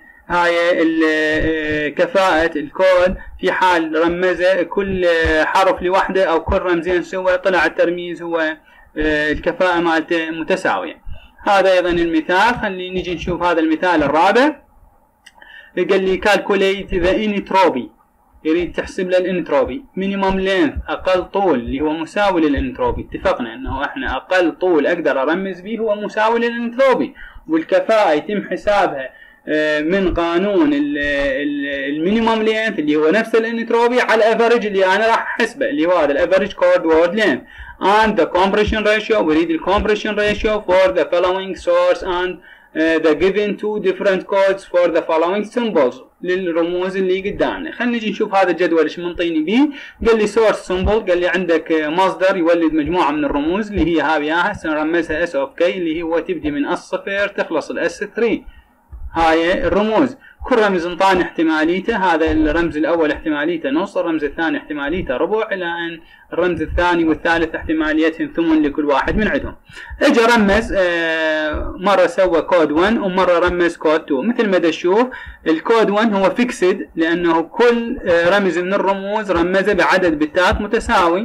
هاي كفاءة الكود في حال رمزه كل حرف لوحده او كل رمزين سوا طلع الترميز هو الكفاءة مالته متساوية. هذا ايضا المثال. خلينا نجي نشوف هذا المثال الرابع. قال لي calculate the entropy يريد تحسب له الانتروبي. مينيمم لينث اقل طول اللي هو مساوي للانتروبي، اتفقنا انه احنا اقل طول اقدر ارمز به هو مساوي للانتروبي، والكفاءة يتم حسابها من قانون المينيمم لينث اللي هو نفس الانتروبي على الافرج اللي انا راح احسبه اللي هو هذا الافرج كورد وورد لينث and the compression ratio. اريد الكومبريشن ratio for the following source and uh, the given two different codes for the following symbols للرموز اللي قدامنا. خلينا نجي نشوف هذا الجدول ايش منطيني بيه. قال لي source symbol، قال لي عندك مصدر يولد مجموعة من الرموز اللي هي هذه، هسه نرمزها s of k اللي هو تبدي من اس صفر تخلص الاس ثلاثة. هاي الرموز كل رمز انطاني احتماليته، هذا الرمز الاول احتماليته نص، الرمز الثاني احتماليته ربع، الى ان الرمز الثاني والثالث احتماليتهم ثمن لكل واحد من عندهم. اجى رمز اه مره سوى كود واحد ومره رمز كود اثنين. مثل ما تشوف الكود واحد هو فيكسد لانه كل اه رمز من الرموز رمزه بعدد بتات متساوي،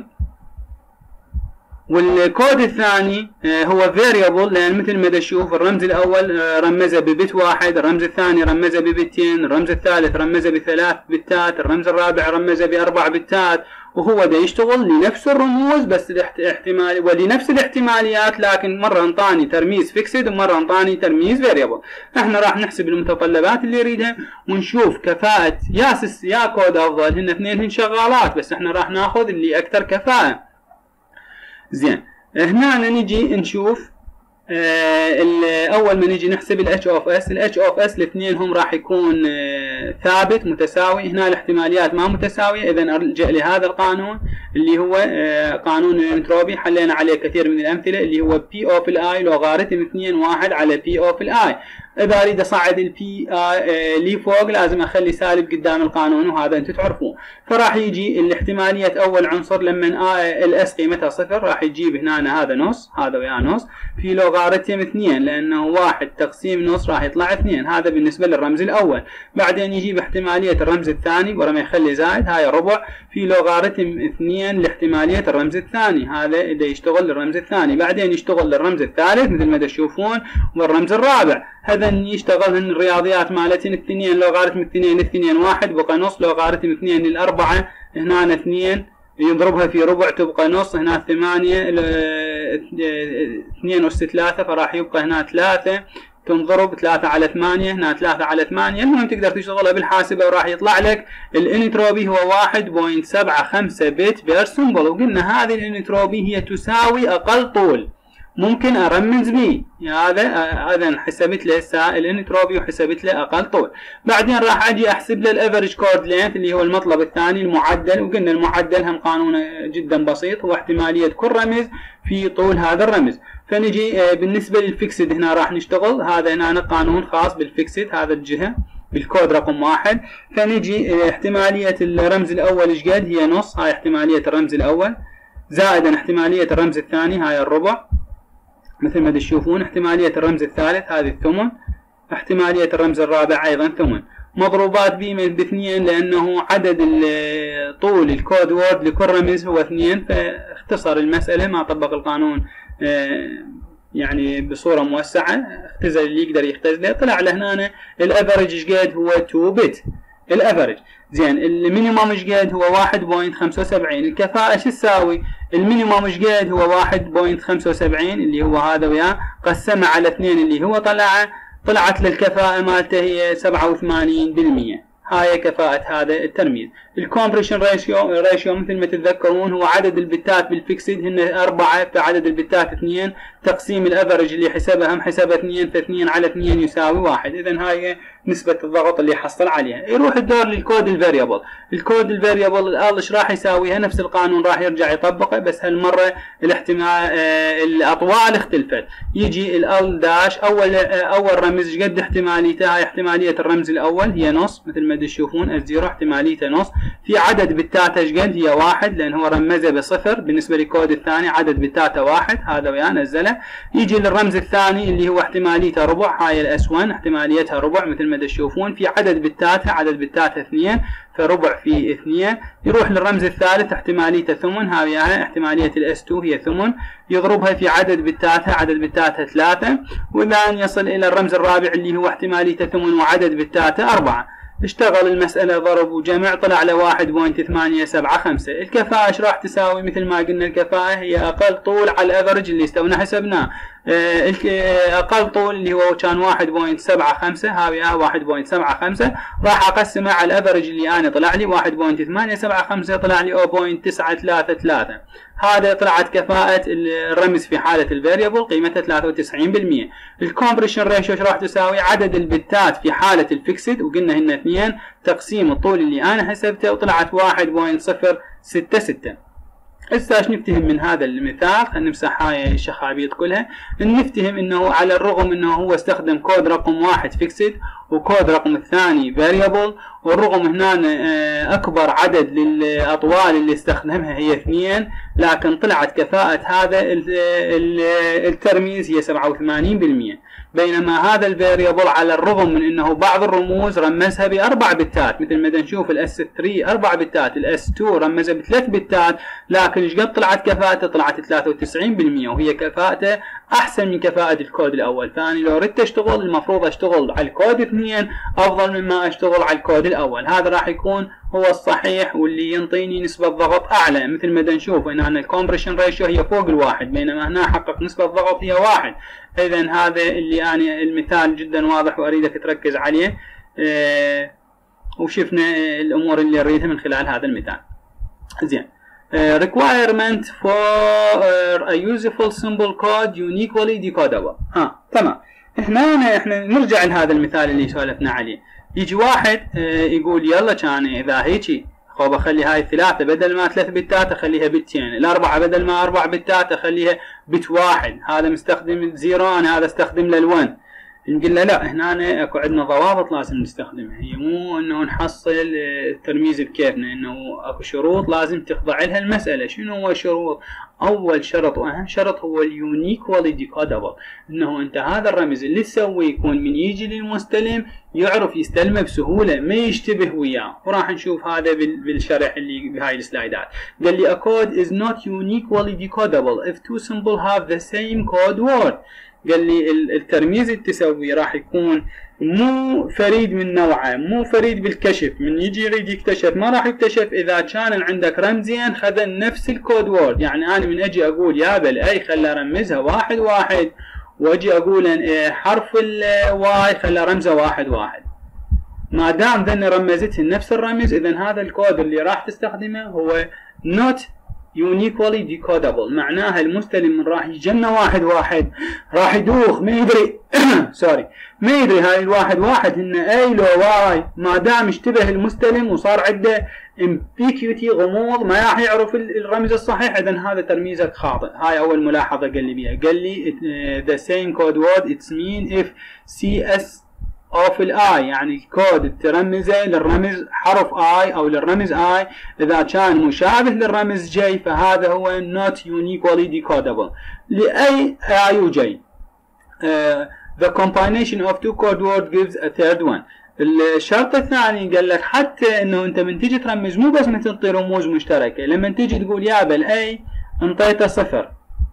والكود الثاني هو variable لان مثل ما تشوف الرمز الاول رمزه ببت واحد، الرمز الثاني رمزه ببتين، الرمز الثالث رمزه بثلاث بتات، الرمز الرابع رمزه باربع بتات، وهو ده يشتغل لنفس الرموز بس الاحتمال ولنفس الاحتماليات، لكن مره انطاني ترميز فيكسد ومره انطاني ترميز variable. احنا راح نحسب المتطلبات اللي يريدها ونشوف كفاءة يا سس يا كود افضل، هن اثنين شغالات بس احنا راح ناخذ اللي اكثر كفاءة. زين هنا نجي نشوف آه اول ما نجي نحسب الاتش اوف اس، الاتش اوف اس الاثنين هم راح يكون آه ثابت متساوي. هنا الاحتماليات ما متساويه، اذا ارجع لهذا القانون اللي هو آه قانون الانتروبي، حلينا عليه كثير من الامثله اللي هو بي اوف الاي لوغاريتم اثنين واحد على بي اوف الاي. اذا اريد اصعد البي اي لي فوق لازم اخلي سالب قدام القانون، وهذا انتم تعرفوه. فراح يجي الاحتماليه اول عنصر لما الاس قيمتها صفر راح يجيب هنا هذا نص، هذا وياه نص في لوغاريتم اثنين لانه واحد تقسيم نص راح يطلع اثنين، هذا بالنسبه للرمز الاول. بعدين يجيب احتماليه الرمز الثاني ورا ما يخلي زائد، هاي ربع في لوغاريتم اثنين لاحتماليه الرمز الثاني، هذا اذا يشتغل للرمز الثاني. بعدين يشتغل للرمز الثالث مثل ما تشوفون، والرمز الرابع هذا يشتغل الرياضيات مالتين اثنين لوغاريتم اثنين اثنين واحد بقى نص، لوغاريتم اثنين للاربعه هنا اثنين يضربها في ربع تبقى نص، هنا ثمانية اثنين أس ثلاثة فراح يبقى هنا ثلاثة تنضرب ثلاثة على ثمانية، هنا ثلاثة على ثمانية. المهم تقدر تشتغلها بالحاسبة وراح يطلع لك الانتروبي هو واحد فاصلة سبعة خمسة بت بير سمبل. وقلنا هذه الانتروبي هي تساوي اقل طول ممكن ارمز به، هذا اذا حسبت له الانتروبي وحسبت له اقل طول. بعدين راح اجي احسب له الافرج كورد لينث اللي هو المطلب الثاني المعدل، وقلنا المعدل هم قانونه جدا بسيط، هو احتماليه كل رمز في طول هذا الرمز. فنجي بالنسبه للفيكسد هنا راح نشتغل، هذا هنا قانون خاص بالفيكسد، هذا الجهه بالكود رقم واحد. فنجي احتماليه الرمز الاول ايش قد؟ هي نص، هاي احتماليه الرمز الاول، زائدا احتماليه الرمز الثاني هاي الربع مثل ما تشوفون، احتمالية الرمز الثالث هذه الثمن، احتمالية الرمز الرابع أيضا ثمن، مضروبات بي من باثنين لأنه عدد طول الكود وورد لكل رمز هو اثنين، فاختصر المسألة ما طبق القانون يعني بصورة موسعة، اختزل اللي يقدر يختزله. طلع له هنا الافرج ايش قد؟ هو اثنين بت الافرج. زين المينيمم ايش قد؟ هو واحد فاصلة خمسة وسبعين. الكفاءة ايش تساوي؟ المينيمم ايش قد؟ هو واحد فاصلة خمسة وسبعين اللي هو هذا وياه، قسمه على اثنين اللي هو طلعه، طلعت للكفاءة مالته هي سبعة وثمانين بالمئة. هاي كفاءة هذا الترميز. الكومبريشن ريشيو ريشيو مثل ما تتذكرون هو عدد البتات بالفيكسد هن أربعة، فعدد البتات اثنين، تقسيم الافرج اللي حسبها هم حسبها اثنين، فاثنين على اثنين يساوي واحد. اذا هاي نسبة الضغط اللي حصل عليها. يروح الدور للكود الفاريبل. الكود الفاريبل الال ايش راح يساويها؟ نفس القانون راح يرجع يطبقه، بس هالمرة الاحتمال آه الاطوال اختلفت. يجي الال داش اول آه اول رمز ايش قد احتماليته؟ هاي احتمالية الرمز الاول هي نص مثل ما تشوفون، الزيرو احتماليته نص، في عدد بتاته ايش قد؟ هي واحد لان هو رمزه بصفر. بالنسبة للكود الثاني عدد بتاته واحد، هذا وياه نزله. يجي للرمز الثاني اللي هو احتماليته ربع، هاي الاس واحد احتماليتها ربع مثل ما تشوفون، في عدد بتاتها عدد بتاتها اثنين، فربع في اثنين. يروح للرمز الثالث احتماليته ثمن، هاي يعني احتمالية الاس اثنين هي ثمن، يضربها في عدد بتاتها عدد بتاتها ثلاثة، والآن يصل الى الرمز الرابع اللي هو احتماليته ثمن وعدد بتاتها أربعة. اشتغل المسألة ضرب وجمع طلع له واحد فاصلة ثمانية سبعة خمسة. الكفاءة ايش راح تساوي؟ مثل ما قلنا الكفاءة هي اقل طول على الافرج اللي استونا حسبناه. اه اقل طول اللي هو كان واحد فاصلة سبعة خمسة، هاوي واحد فاصلة سبعة خمسة، راح اقسمه على الافرج اللي انا طلع لي واحد فاصلة ثمانية سبعة خمسة، طلع لي صفر فاصلة تسعة ثلاثة ثلاثة. هذا طلعت كفاءة الرمز في حالة الفاريبل قيمتها ثلاثة وتسعين بالمئة. الكومبريشن ريشيو ايش راح تساوي؟ عدد البتات في حالة الفيكسد، وقلنا هن اثنين، تقسيم الطول اللي انا حسبته وطلعت واحد فاصلة صفر ستة ستة. هسه ايش نفتهم من هذا المثال؟ خلينا نمسح هاي الشخابيط كلها. نفتهم انه على الرغم انه هو استخدم كود رقم واحد فيكسد وكود رقم الثاني فاريبل، والرغم هنا اكبر عدد للاطوال اللي استخدمها هي اثنين، لكن طلعت كفاءة هذا الترميز هي سبعة وثمانين بالمئة. بينما هذا الفاريبل على الرغم من انه بعض الرموز رمزها باربع بتات، مثل ما نشوف الاس ثلاثة اربع بتات، الاس اثنين رمزها بثلاث بتات، لكن ايش قد طلعت كفاءته؟ طلعت ثلاثة وتسعين بالمئة، وهي كفاءته احسن من كفاءة الكود الاول. فاني لو ردت اشتغل المفروض اشتغل على الكود اثنين افضل مما اشتغل على الكود الاول. هذا راح يكون هو الصحيح واللي ينطيني نسبة ضغط اعلى. مثل ما نشوف ان هنا الكومبريشن ريشيو هي فوق الواحد، بينما هنا حقق نسبة ضغط هي واحد. اذا هذا اللي انا المثال جدا واضح واريدك تركز عليه. اه وشفنا الامور اللي اريدها من خلال هذا المثال. زين. Uh, requirement for uh, a useful symbol code uniquely decodable. ها تمام. احنا احنا نرجع لهذا المثال اللي سولفنا عليه. يجي واحد uh, يقول يلا كان اذا هيجي خو بخلي هاي الثلاثة بدل ما ثلاث بتات اخليها بتين، الاربعة بدل ما اربع بتات اخليها بت واحد، هذا مستخدم زيرو انا هذا استخدم له الون. نقول له لا، هنا اكو عندنا ضوابط لازم نستخدمها، هي مو انه نحصل الترميز بكيفنا، انه اكو شروط لازم تخضع لها المسألة. شنو هو الشروط؟ اول شرط واهم شرط هو اليونيكولي ديكودبل، انه انت هذا الرمز اللي تسويه يكون من يجي للمستلم يعرف يستلمه بسهولة، ما يشتبه وياه. وراح نشوف هذا بالشرح اللي بهاي السلايدات. قال لي a code is not uniquely decodable if two symbols have the same code word. قال لي الترميز التسوي راح يكون مو فريد من نوعه، مو فريد بالكشف، من يجي يريد يكتشف ما راح يكتشف اذا كان عندك رمزين خذ نفس الكود وورد. يعني انا من اجي اقول يا بل اي خلى رمزها واحد واحد، واجي اقول حرف الواي خلى رمزه واحد واحد، ما دام ذن رمزتهن نفس الرمز، اذا هذا الكود اللي راح تستخدمه هو not uniquely decodable. معناها المستلم من راح يجينا واحد واحد راح يدوخ ما يدري سوري ما يدري هاي الواحد واحد هن اي لو واي، ما دام اشتبه المستلم وصار عنده ambiguity غموض ما راح يعرف الرمز الصحيح، اذا هذا ترميزك خاطئ. هاي اول ملاحظة قال لي بيها. قال لي the same code word it's mean if C S اوف الاي، يعني الكود ترمزه للرمز حرف اي او للرمز اي، اذا كان مشابه للرمز جي فهذا هو not uniquely decodable لاي اي وجي. uh, the combination of two code word gives a third one. الشرط الثاني قال لك حتى انه انت من تيجي ترمز مو بس من تعطي رموز مشتركه، لما تيجي تقول يا بالاي انطيته صفر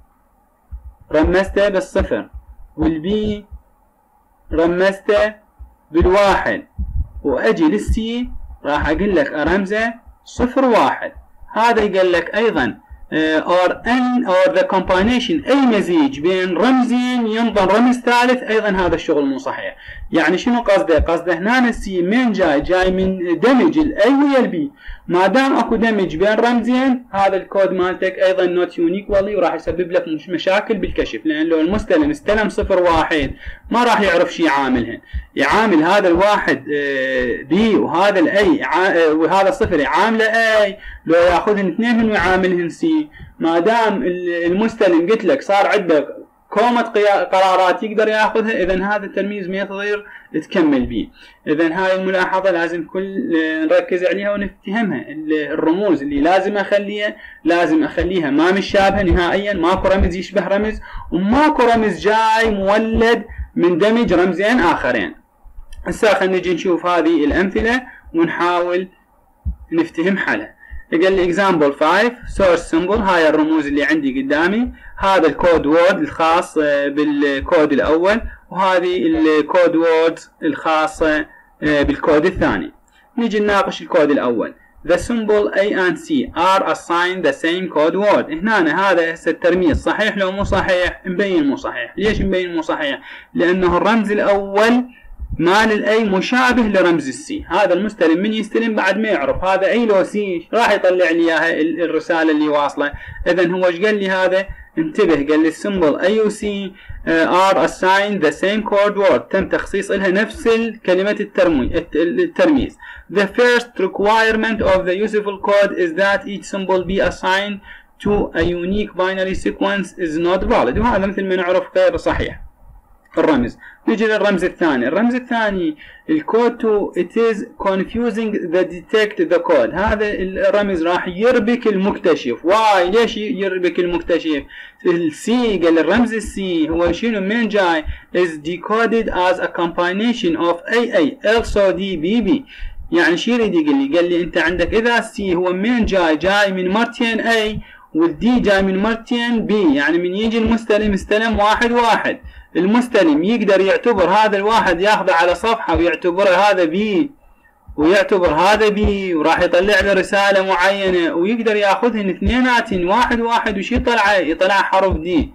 رمزته بالصفر، والبي رمزته بالواحد، واجي للسي راح اقول لك ارمزه صفر واحد. هذا يقول لك ايضا or ان or the combination اي مزيج بين رمزين ينظر رمز ثالث، ايضا هذا الشغل مو صحيح. يعني شنو قصده؟ قصده هنا السي من جاي جاي من دمج الاي ويا البي، ما دام اكو دمج بين رمزين هذا الكود مالتك ايضا نوت uniquely وراح يسبب لك مش مشاكل بالكشف، لان لو المستلم استلم صفر واحد ما راح يعرف شي يعاملهن، يعامل هذا الواحد بي وهذا الاي وهذا الصفر يعامله اي، لو ياخذهن اثنين ويعاملهن سي. ما دام المستلم قلت لك صار عندك كومة قرارات يقدر ياخذها، اذا هذا الترميز ما يصير تكمل به. اذا هاي الملاحظة لازم كل نركز عليها ونفتهمها. الرموز اللي لازم اخليها لازم اخليها ما مشابهة نهائيا، ماكو رمز يشبه رمز، وماكو رمز جاي مولد من دمج رمزين اخرين. هسه خلينا نجي نشوف هذه الامثلة ونحاول نفتهم حالها. قال لي example خمسة source symbol، هاي الرموز اللي عندي قدامي، هذا الكود وورد الخاص بالكود الاول، وهذه الكود وورد الخاصة بالكود الثاني. نيجي نناقش الكود الأول. The symbol A and C are assigned the same code word. هنا هذا هسه الترميز صحيح لو مو صحيح؟ مبين مو صحيح. ليش مبين مو صحيح؟ لأنه الرمز الأول مال الاي مشابه لرمز السي. هذا المستلم من يستلم بعد ما يعرف هذا اي لو سي راح يطلع لي اياها الرساله اللي واصله. اذا هو ايش قال لي هذا؟ انتبه، قال لي السمبل اي و سي ار assigned the same code word. تم تخصيص لها نفس كلمه الترميز. The first requirement of the useful code is that each symbol be assigned to a unique binary sequence is not valid. وهذا مثل ما نعرف غير صحيح. الرمز. نجي للرمز الثاني. الرمز الثاني الكود تو it is confusing the detect the code. هذا الرمز راح يربك المكتشف. واي ليش يربك المكتشف؟ السي قال الرمز السي هو شنو من جاي is decoded as a combination of A A also D B B. يعني شو يريد يقول لي؟ قال لي انت عندك اذا السي هو من جاي جاي من مرتين A والدي جاي من مرتين B، يعني من يجي المستلم استلم واحد واحد. المستلم يقدر يعتبر هذا الواحد ياخذه على صفحة ويعتبره هذا بي ويعتبر هذا بي وراح يطلع له رسالة معينة، ويقدر ياخذهن اثنيناتن واحد واحد وش يطلع؟ يطلع حرف دي.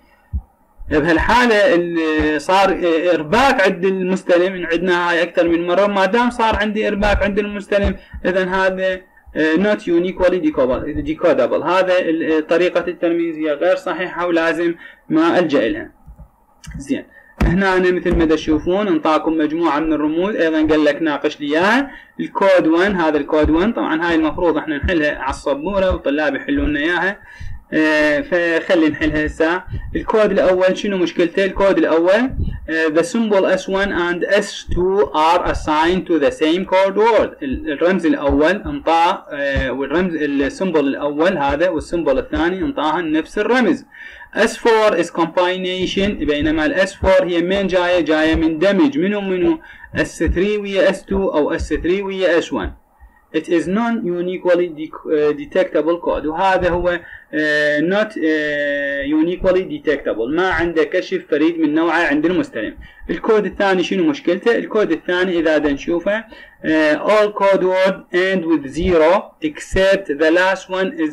بهالحالة اللي صار ارباك عند المستلم، عندنا هاي اكثر من مرة، ما دام صار عندي ارباك عند المستلم اذا هذا not uniquely decodable. هذا طريقة الترميز هي غير صحيحة ولازم ما الجأ لها. زين، هنا أنا مثل ما تشوفون انطاكم مجموعة من الرموز، ايضا قال لك ناقش لي اياها. الكود واحد، هذا الكود واحد طبعا هاي المفروض احنا نحلها على السبورة والطلاب يحلون لنا اياها، اه فخلي نحلها هسه. الكود الاول شنو مشكلته؟ الكود الاول اه the symbol إس واحد and إس تو are assigned to the same code word. الرمز الاول انطاه اه والرمز السمبل الاول هذا والسمبل الثاني انطاها نفس الرمز. إس أربعة is combination، بينما الإس أربعة هي من جاية؟ جاية من دمج منو منو؟ إس ثلاثة ويا إس اثنين أو إس ثلاثة ويا إس واحد. It is non-uniquely detectable code، وهذا هو not uniquely detectable، ما عنده كشف فريد من نوعه عند المستلم. الكود الثاني شنو مشكلته؟ الكود الثاني إذا بدنا نشوفه all code word end with zero except the last one is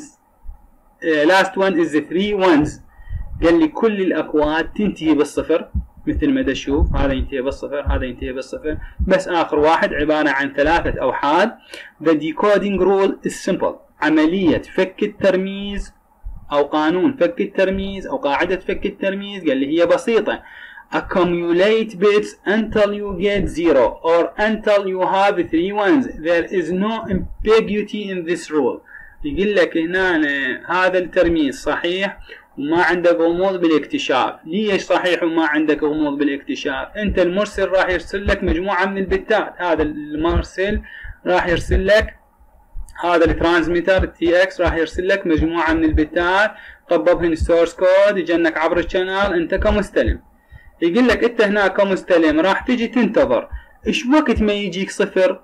last one is the three ones. قال لي كل الأكواد تنتهي بالصفر مثل ما تشوف، هذا ينتهي بالصفر هذا ينتهي بالصفر، بس آخر واحد عبارة عن ثلاثة أوحاد. The decoding rule is simple. عملية فك الترميز أو قانون فك الترميز أو قاعدة فك الترميز قال لي هي بسيطة. Accumulate bits until you get zero or until you have three ones. There is no ambiguity in this rule. يقول لك هنا هذا الترميز صحيح وما عندك غموض بالاكتشاف. ليش صحيح وما عندك غموض بالاكتشاف؟ انت المرسل راح يرسل لك مجموعة من البتات، هذا المرسل راح يرسل لك، هذا الترانسميتر تي اكس راح يرسل لك مجموعة من البتات طببهن السورس كود يجنك عبر الشانل انت كمستلم. يقول لك انت هنا كمستلم راح تجي تنتظر ايش وقت ما يجيك صفر،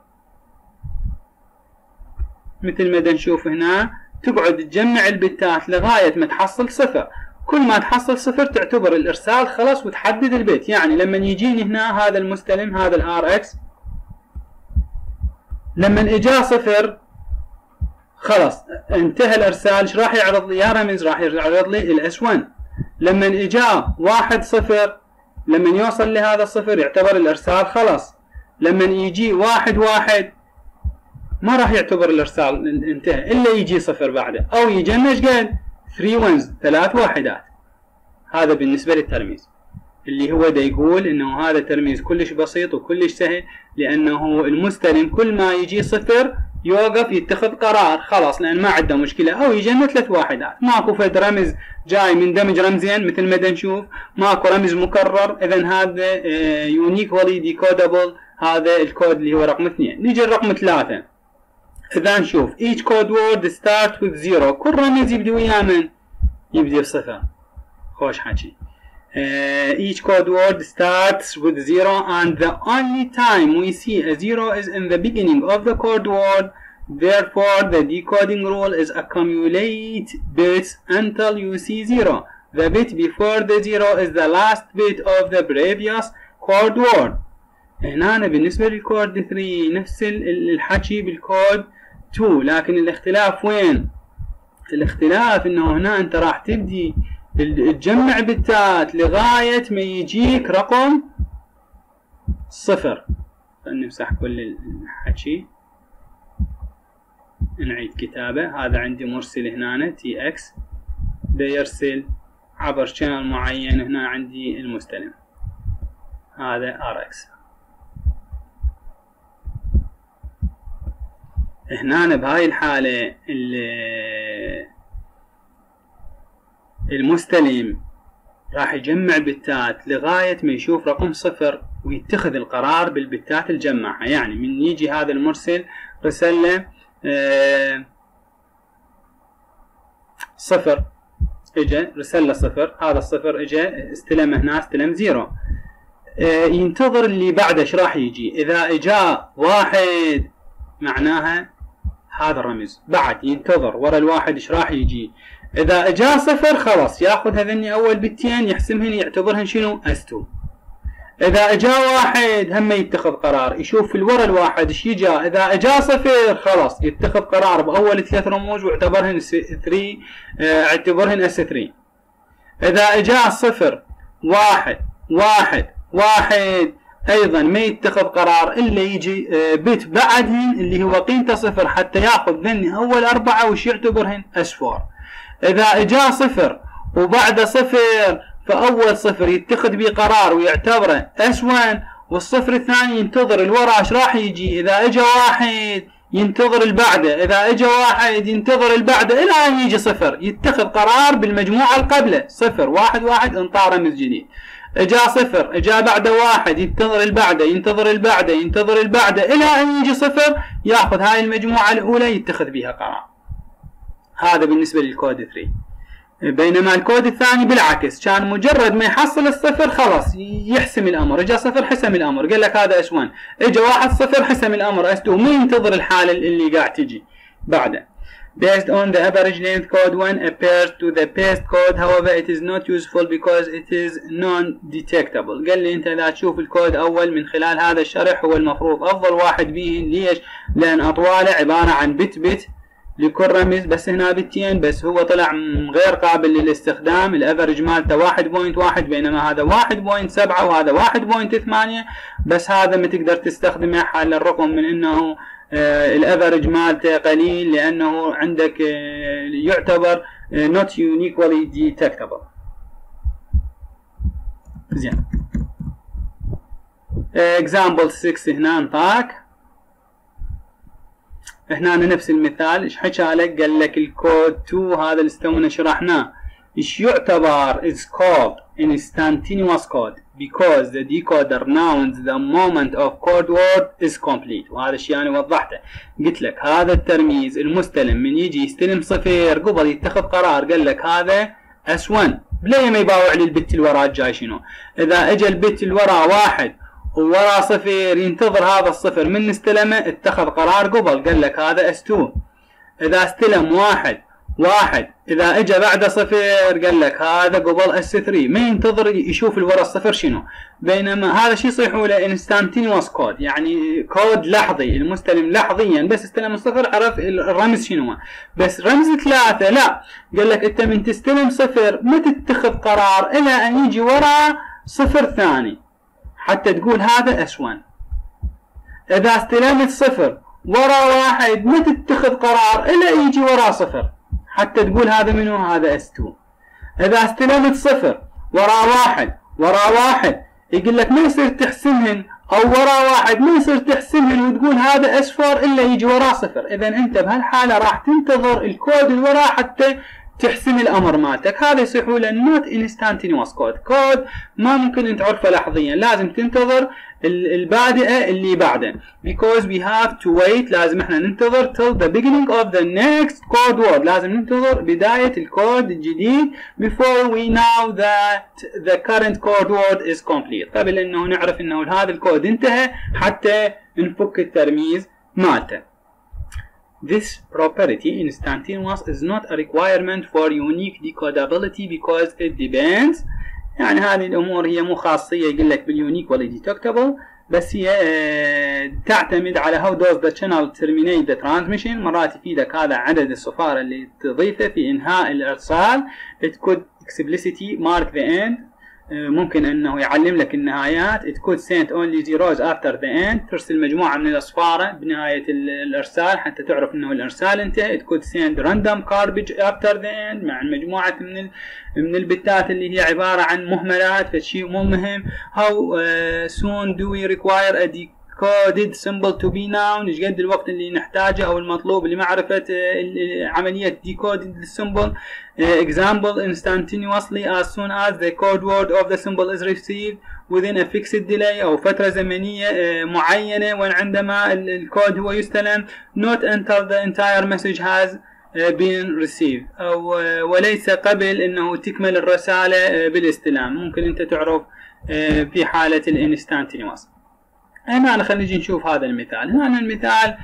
مثل ما نشوف هنا تقعد تجمع البتات لغاية ما تحصل صفر. كل ما تحصل صفر تعتبر الارسال خلص وتحدد البيت. يعني لما يجيني هنا هذا المستلم هذا الار اكس لما اجا صفر خلص انتهى الارسال. ايش راح يعرض لي يا رمز؟ راح يعرض لي الاس واحد. لما اجا واحد صفر لما يوصل لهذا الصفر يعتبر الارسال خلص. لما يجي واحد واحد ما راح يعتبر الارسال انتهى الا يجي صفر بعده، او يجينا ايش قال؟ ثري ونز ثلاث واحدات. هذا بالنسبه للترميز اللي هو دا يقول انه هذا ترميز كلش بسيط وكلش سهل، لانه المستلم كل ما يجي صفر يوقف يتخذ قرار خلاص لان ما عنده مشكله، او يجينا ثلاث واحدات. ماكو فد رمز جاي من دمج رمزين مثل ما نشوف، ماكو رمز مكرر. اذا هذا يونيكولي ديكودابل، هذا الكود اللي هو رقم اثنين. نيجي الرقم ثلاثة. إذا نشوف each code word start with zero، كل رمز يبدأ ويا من؟ يبدأ بصفر. خوش حكي. Uh, each code word starts with zero and the only time we see a zero is in the beginning of the code word. Therefore, the decoding rule is accumulate bits until you see zero. The bit before the zero is the last bit of the previous code word. هنا بالنسبة للكود ثلاثة نفس الحكي بالكود اثنين، لكن الاختلاف وين؟ الاختلاف انه هنا انت راح تبدي تجمع بتات لغاية ما يجيك رقم صفر. نمسح كل الحكي، نعيد كتابة. هذا عندي مرسل هنا تي اكس دا يرسل عبر شانل معين، هنا عندي المستلم هذا ار اكس. هنا بهاي الحالة المستلم راح يجمع بتات لغاية ما يشوف رقم صفر ويتخذ القرار بالبتات الجمعها. يعني من يجي هذا المرسل رسل له آه صفر، اجا رسل له صفر، هذا الصفر اجا استلم هنا استلم زيرو، آه ينتظر اللي بعده ايش راح يجي. اذا اجا واحد معناها هذا الرمز، بعد ينتظر ورا الواحد ايش راح يجي. اذا اجا صفر خلاص ياخذ هذني اول بتين يحسمهن يعتبرهن شنو اس اثنين. اذا اجا واحد هم يتخذ قرار يشوف الورا الواحد ايش يجا. اذا اجا صفر خلاص يتخذ قرار باول ثلاث رموز واعتبرهن ثلاثة، اعتبرهن اس ثلاثة. اذا اجا صفر واحد واحد واحد ايضا ما يتخذ قرار الا يجي بت بعدهن اللي هو قيمته صفر حتى ياخذ ذني اول اربعه وش يعتبرهن اس أربعة. اذا اجا صفر وبعد صفر فاول صفر يتخذ به قرار ويعتبره اس واحد، والصفر الثاني ينتظر الورا ايش راح يجي. اذا اجا واحد ينتظر البعده، اذا اجا واحد ينتظر البعده الى ان يجي صفر يتخذ قرار بالمجموعه القبله صفر واحد واحد انطى رمز جديد. اجا صفر اجا بعده واحد ينتظر البعده ينتظر البعده ينتظر البعده الى ان يجي صفر ياخذ هاي المجموعه الاولى يتخذ بها قرار. هذا بالنسبه للكود ثلاثة. بينما الكود الثاني بالعكس، كان مجرد ما يحصل الصفر خلاص يحسم الامر. اجا صفر حسم الامر، قال لك هذا اس واحد. اجا واحد صفر حسم الامر اس اثنين، ما ينتظر الحاله اللي قاعد تجي بعده. Based on the average length code one appears to the paste code, however it is not useful because it is non-detectable. قال لي انت اذا تشوف الكود اول من خلال هذا الشرح هو المفروض افضل واحد به. ليش؟ لان اطواله عباره عن بت بت لكل رمز، بس هنا بتين بس، هو طلع غير قابل للاستخدام. الافرج مالته واحد فاصلة واحد بينما هذا واحد فاصلة سبعة وهذا واحد فاصلة ثمانية، بس هذا ما تقدر تستخدمه حال الرقم من انه آه الافرج مالته قليل، لانه عندك آه يعتبر آه not uniquely detectable. زين. آه example ستة هنا انطاك. هنا نفس المثال ايش حكى لك؟ قال لك الكود اثنين هذا اللي استونا شرحناه ايش يعتبر is called instantaneous code because the decoder knows the moment of code word is complete. وهذا الشيء انا وضحته. قلت لك هذا الترميز المستلم من يجي يستلم صفر قبل يتخذ قرار، قال لك هذا اس واحد بلا ما يباوع لي البت اللي وراه الجاي شنو. اذا اجى البت اللي وراه واحد وورا صفر ينتظر هذا الصفر من استلمه اتخذ قرار قبل، قال لك هذا اس اثنين. اذا استلم واحد واحد اذا اجى بعد صفر قال لك هذا قبل اس ثلاثة، ما ينتظر يشوف الورا الصفر شنو. بينما هذا شيء يصيحوا له انستانتينوس كود، يعني كود لحظي، المستلم لحظيا بس استلم الصفر عرف الرمز شنو. بس رمز ثلاثة لا، قال لك انت من تستلم صفر ما تتخذ قرار الى ان يجي ورا صفر ثاني حتى تقول هذا اس واحد. اذا استلمت صفر ورا واحد ما تتخذ قرار الا يجي ورا صفر حتى تقول هذا منو، هذا اس اثنين. اذا استلمت صفر ورا واحد ورا واحد يقول لك ما يصير تحسمهن، او ورا واحد ما يصير تحسمهن وتقول هذا اس أربعة الا يجي ورا صفر. اذا انت بهالحاله راح تنتظر الكود اللي وراه حتى تحسم الامر مالتك. هذا يصيحوا له نوت انستانتينوس كود، كود ما ممكن انت تعرفه لحظيا، لازم تنتظر البادئه اللي بعده. because we have to wait، لازم احنا ننتظر till the beginning of the next code word، لازم ننتظر بدايه الكود الجديد before we know that the current code word is complete، قبل انه نعرف انه هذا الكود انتهى حتى نفك الترميز مالته. This property instantaneous is not a requirement for unique decodability because it depends، يعني هذه الأمور هي مو خاصية يقول لك بالunique ولا detectable، بس هي اه تعتمد على how does the channel terminate the transmission. مرات يفيدك هذا عدد الصفار اللي تضيفه في انهاء الارسال. it could explicitly mark the end. ممكن انه يعلم لك النهايات. it could send only zeros after the end. ترسل مجموعة من الاصفارة بنهاية الارسال حتى تعرف انه الارسال انتهى. it could send random garbage after the end مع مجموعة من من البتات اللي هي عبارة عن مهملات فشيء مو مهم. how uh, soon do we require a decoded symbol to be known. ايش قد الوقت اللي نحتاجه او المطلوب لمعرفة عملية decoded symbol. example instantaneously as soon as the code word of the symbol is received within a fixed delay أو فترة زمنية معينة وين عندما الكود هو يستلم. not until the entire message has been received أو وليس قبل أنه تكمل الرسالة بالاستلام. ممكن أنت تعرف في حالة الانستانتينيوس. هنا خلينا نجي نشوف هذا المثال. هنا المثال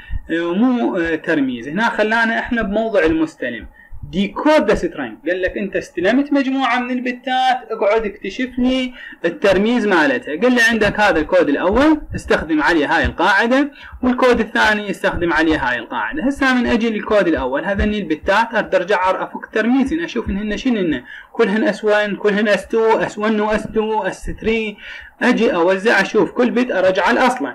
مو ترميز، هنا خلانا احنا بموضع المستلم. decode the string. قال لك انت استلمت مجموعة من البتات، اقعد اكتشف لي الترميز مالتها. قال لي عندك هذا الكود الاول استخدم عليه هاي القاعدة، والكود الثاني استخدم عليه هاي القاعدة. هسه من اجي الكود الاول هذني البتات ارجع ارجع افك ترميزهن، اشوف انهن شنهن، كلهن اس واحد كلهن اس اثنين اس واحد واس اثنين اس ثلاثة. اجي اوزع اشوف كل بت ارجع لاصله.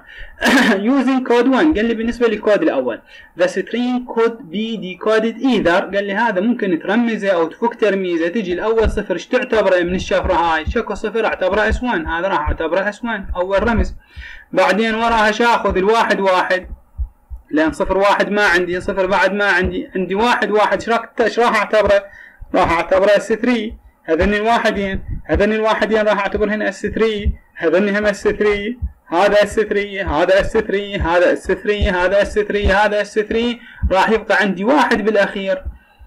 using code واحد. قال لي بالنسبه للكود الاول the string could be decoded either. قال لي هذا ممكن ترمزه او تفك ترميزه. تجي الاول صفر ايش تعتبره من الشفره هاي؟ شكو صفر اعتبره اس واحد، هذا راح اعتبره اس واحد اول رمز. بعدين وراها شاخذ الواحد واحد لان صفر واحد ما عندي، صفر بعد ما عندي، عندي واحد واحد ايش راح اعتبره؟ راح اعتبره اس ثلاثة. هذني الواحدين هذني الواحدين راح اعتبرهن اس ثلاثة، هذني هم اس ثلاثة، هذا اس ثلاثة هذا اس ثلاثة هذا اس ثلاثة هذا اس ثلاثة هذا اس ثلاثة. راح يبقى عندي واحد بالاخير.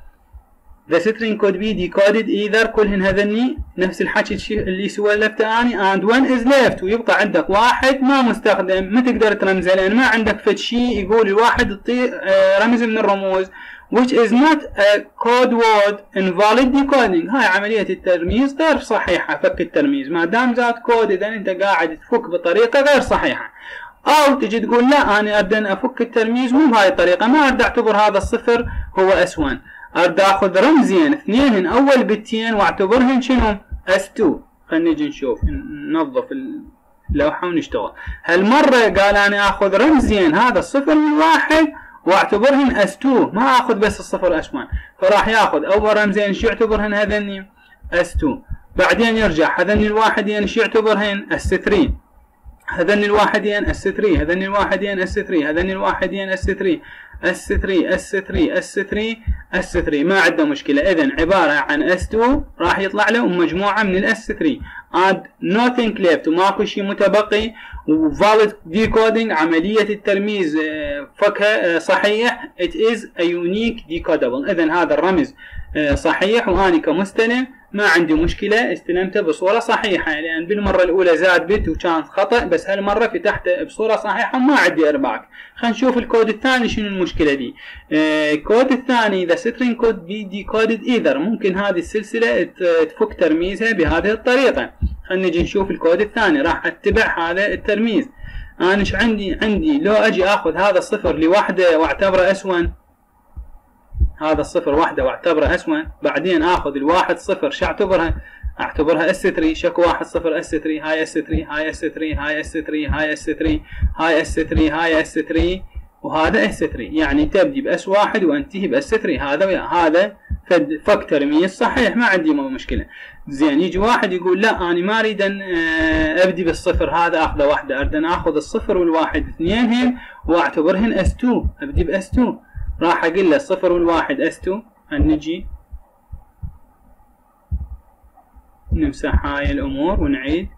the string could be decoded either. كلهن هذني نفس الحكي اللي سولفته اني and one is left. ويبقى عندك واحد ما مستخدم، ما تقدر ترمزه لان ما عندك فد شيء يقول الواحد تعطيه رمز من الرموز which is not a code word invalid decoding. هاي عملية الترميز غير صحيحة. فك الترميز ما دام ذات كود اذا انت قاعد تفك بطريقة غير صحيحة، او تجي تقول لا انا اريد افك الترميز مو بهاي الطريقة، ما اريد اعتبر هذا الصفر هو اس واحد، اريد اخذ رمزين اثنين اول بتين واعتبرهن شنو؟ اس اثنين. خلينا نجي نشوف ننظف اللوحة ونشتغل. هالمرة قال انا اخذ رمزين هذا الصفر والواحد واعتبرهن اس اثنين، ما اخذ بس الصفر اس واحد. فراح ياخذ اول رمزين شو يعتبرهن؟ هذني اس اثنين. بعدين يرجع هذني الواحدين شو يعتبرهن؟ اس ثلاثة. هذني الواحدين اس ثلاثة هذني الواحدين اس ثلاثة هذني الواحدين اس ثلاثة اس ثلاثة اس ثلاثة اس ثلاثة اس ثلاثة. ما عنده مشكلة. اذا عبارة عن اس اثنين راح يطلع له مجموعة من الاس ثلاثة and nothing left وماكو شيء متبقي. وvalid decoding عملية الترميز فكها صحيح. it is a unique decodable. اذا هذا الرمز صحيح واني كمستلم ما عندي مشكلة استلمته بصورة صحيحة، لأن يعني بالمرة الأولى زاد بت وكان خطأ، بس هالمرة فتحته بصورة صحيحة ما عندي إرباك. خلينا نشوف الكود الثاني شنو المشكلة دي. الكود الثاني the string could be decoded either. ممكن هذه السلسلة تفك ترميزها بهذه الطريقة. خلينا نجي نشوف الكود الثاني. راح اتبع هذا الترميز. أنا ايش عندي؟ عندي لو أجي آخذ هذا الصفر لوحده واعتبره اس واحد، هذا الصفر واحدة واعتبره اس واحد، بعدين اخذ الواحد صفر شو اعتبرها؟ اعتبرها اس ثلاثة. شكو واحد صفر اس ثلاثة هاي اس ثلاثة هاي اس ثلاثة هاي اس ثلاثة هاي اس ثلاثة هاي اس ثلاثة هاي اس ثلاثة وهذا اس ثلاثة. يعني تبدي باس واحد وانتهي باس ثلاثة. هذا هذا فك ترميز صحيح ما عندي مشكلة. زين يجي واحد يقول لا انا ما اريد ان ابدي بالصفر هذا اخذه واحدة، اريد ان اخذ الصفر والواحد اثنينهن واعتبرهن اس اثنين، ابدي باس اثنين. راح اقول له الصفر والواحد اس اثنين. هنجي نمسح هاي الامور ونعيد.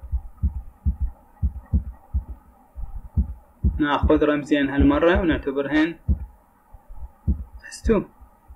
ناخذ رمزين هالمرة ونعتبرهن اس اثنين.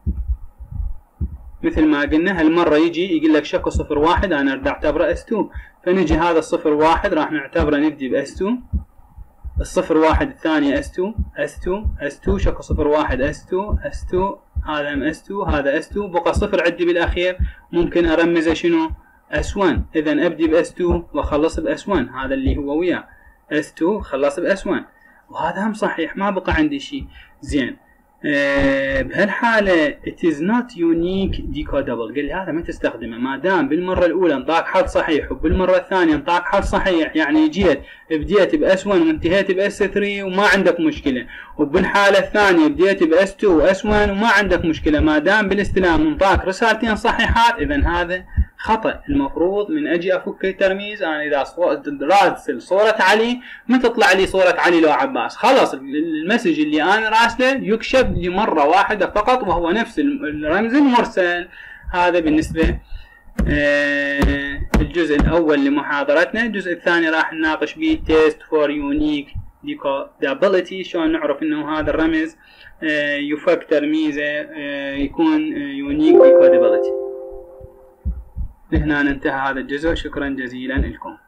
مثل ما قلنا هالمرة يجي يقول لك شكو صفر واحد انا اريد اعتبره اس اثنين، فنجي هذا الصفر واحد راح نعتبره نبدي باس اثنين. الصفر واحد الثانية اس اثنين اس اثنين اس اثنين شكو صفر واحد اس اثنين اس اثنين هذا ام اس اثنين هذا اس اثنين، بقى صفر عندي بالاخير ممكن ارمزه شنو؟ اس واحد. اذا ابدي باس اثنين واخلص باس واحد، هذا اللي هو وياه. اس تو خلص ب اس ون، وهذا هم صحيح ما بقى عندي شيء. زين أه بهالحالة it is not unique decodable، قال لي هذا ما تستخدمه ما دام بالمرة الأولى انطاك حل صحيح وبالمرة الثانية انطاك حل صحيح، يعني جيت بديت ب اس ون وانتهيت ب اس ثري وما عندك مشكلة، وبالحالة الثانية بديت ب اس تو و اس ون وما عندك مشكلة، ما دام بالاستلام انطاك رسالتين صحيحات إذا هذا خطأ. المفروض من أجي أفك الترميز أنا إذا راسل صورة علي ما تطلع لي صورة علي لو عباس، خلاص المسج اللي أنا راسله يكشف لي مرة واحدة فقط وهو نفس الرمز المرسل. هذا بالنسبة الجزء الأول لمحاضرتنا. الجزء الثاني راح نناقش به test for unique decodability، شلون نعرف إنه هذا الرمز يفك ترميزه يكون unique decodability. لهنا ننتهى هذا الجزء، شكرا جزيلا لكم.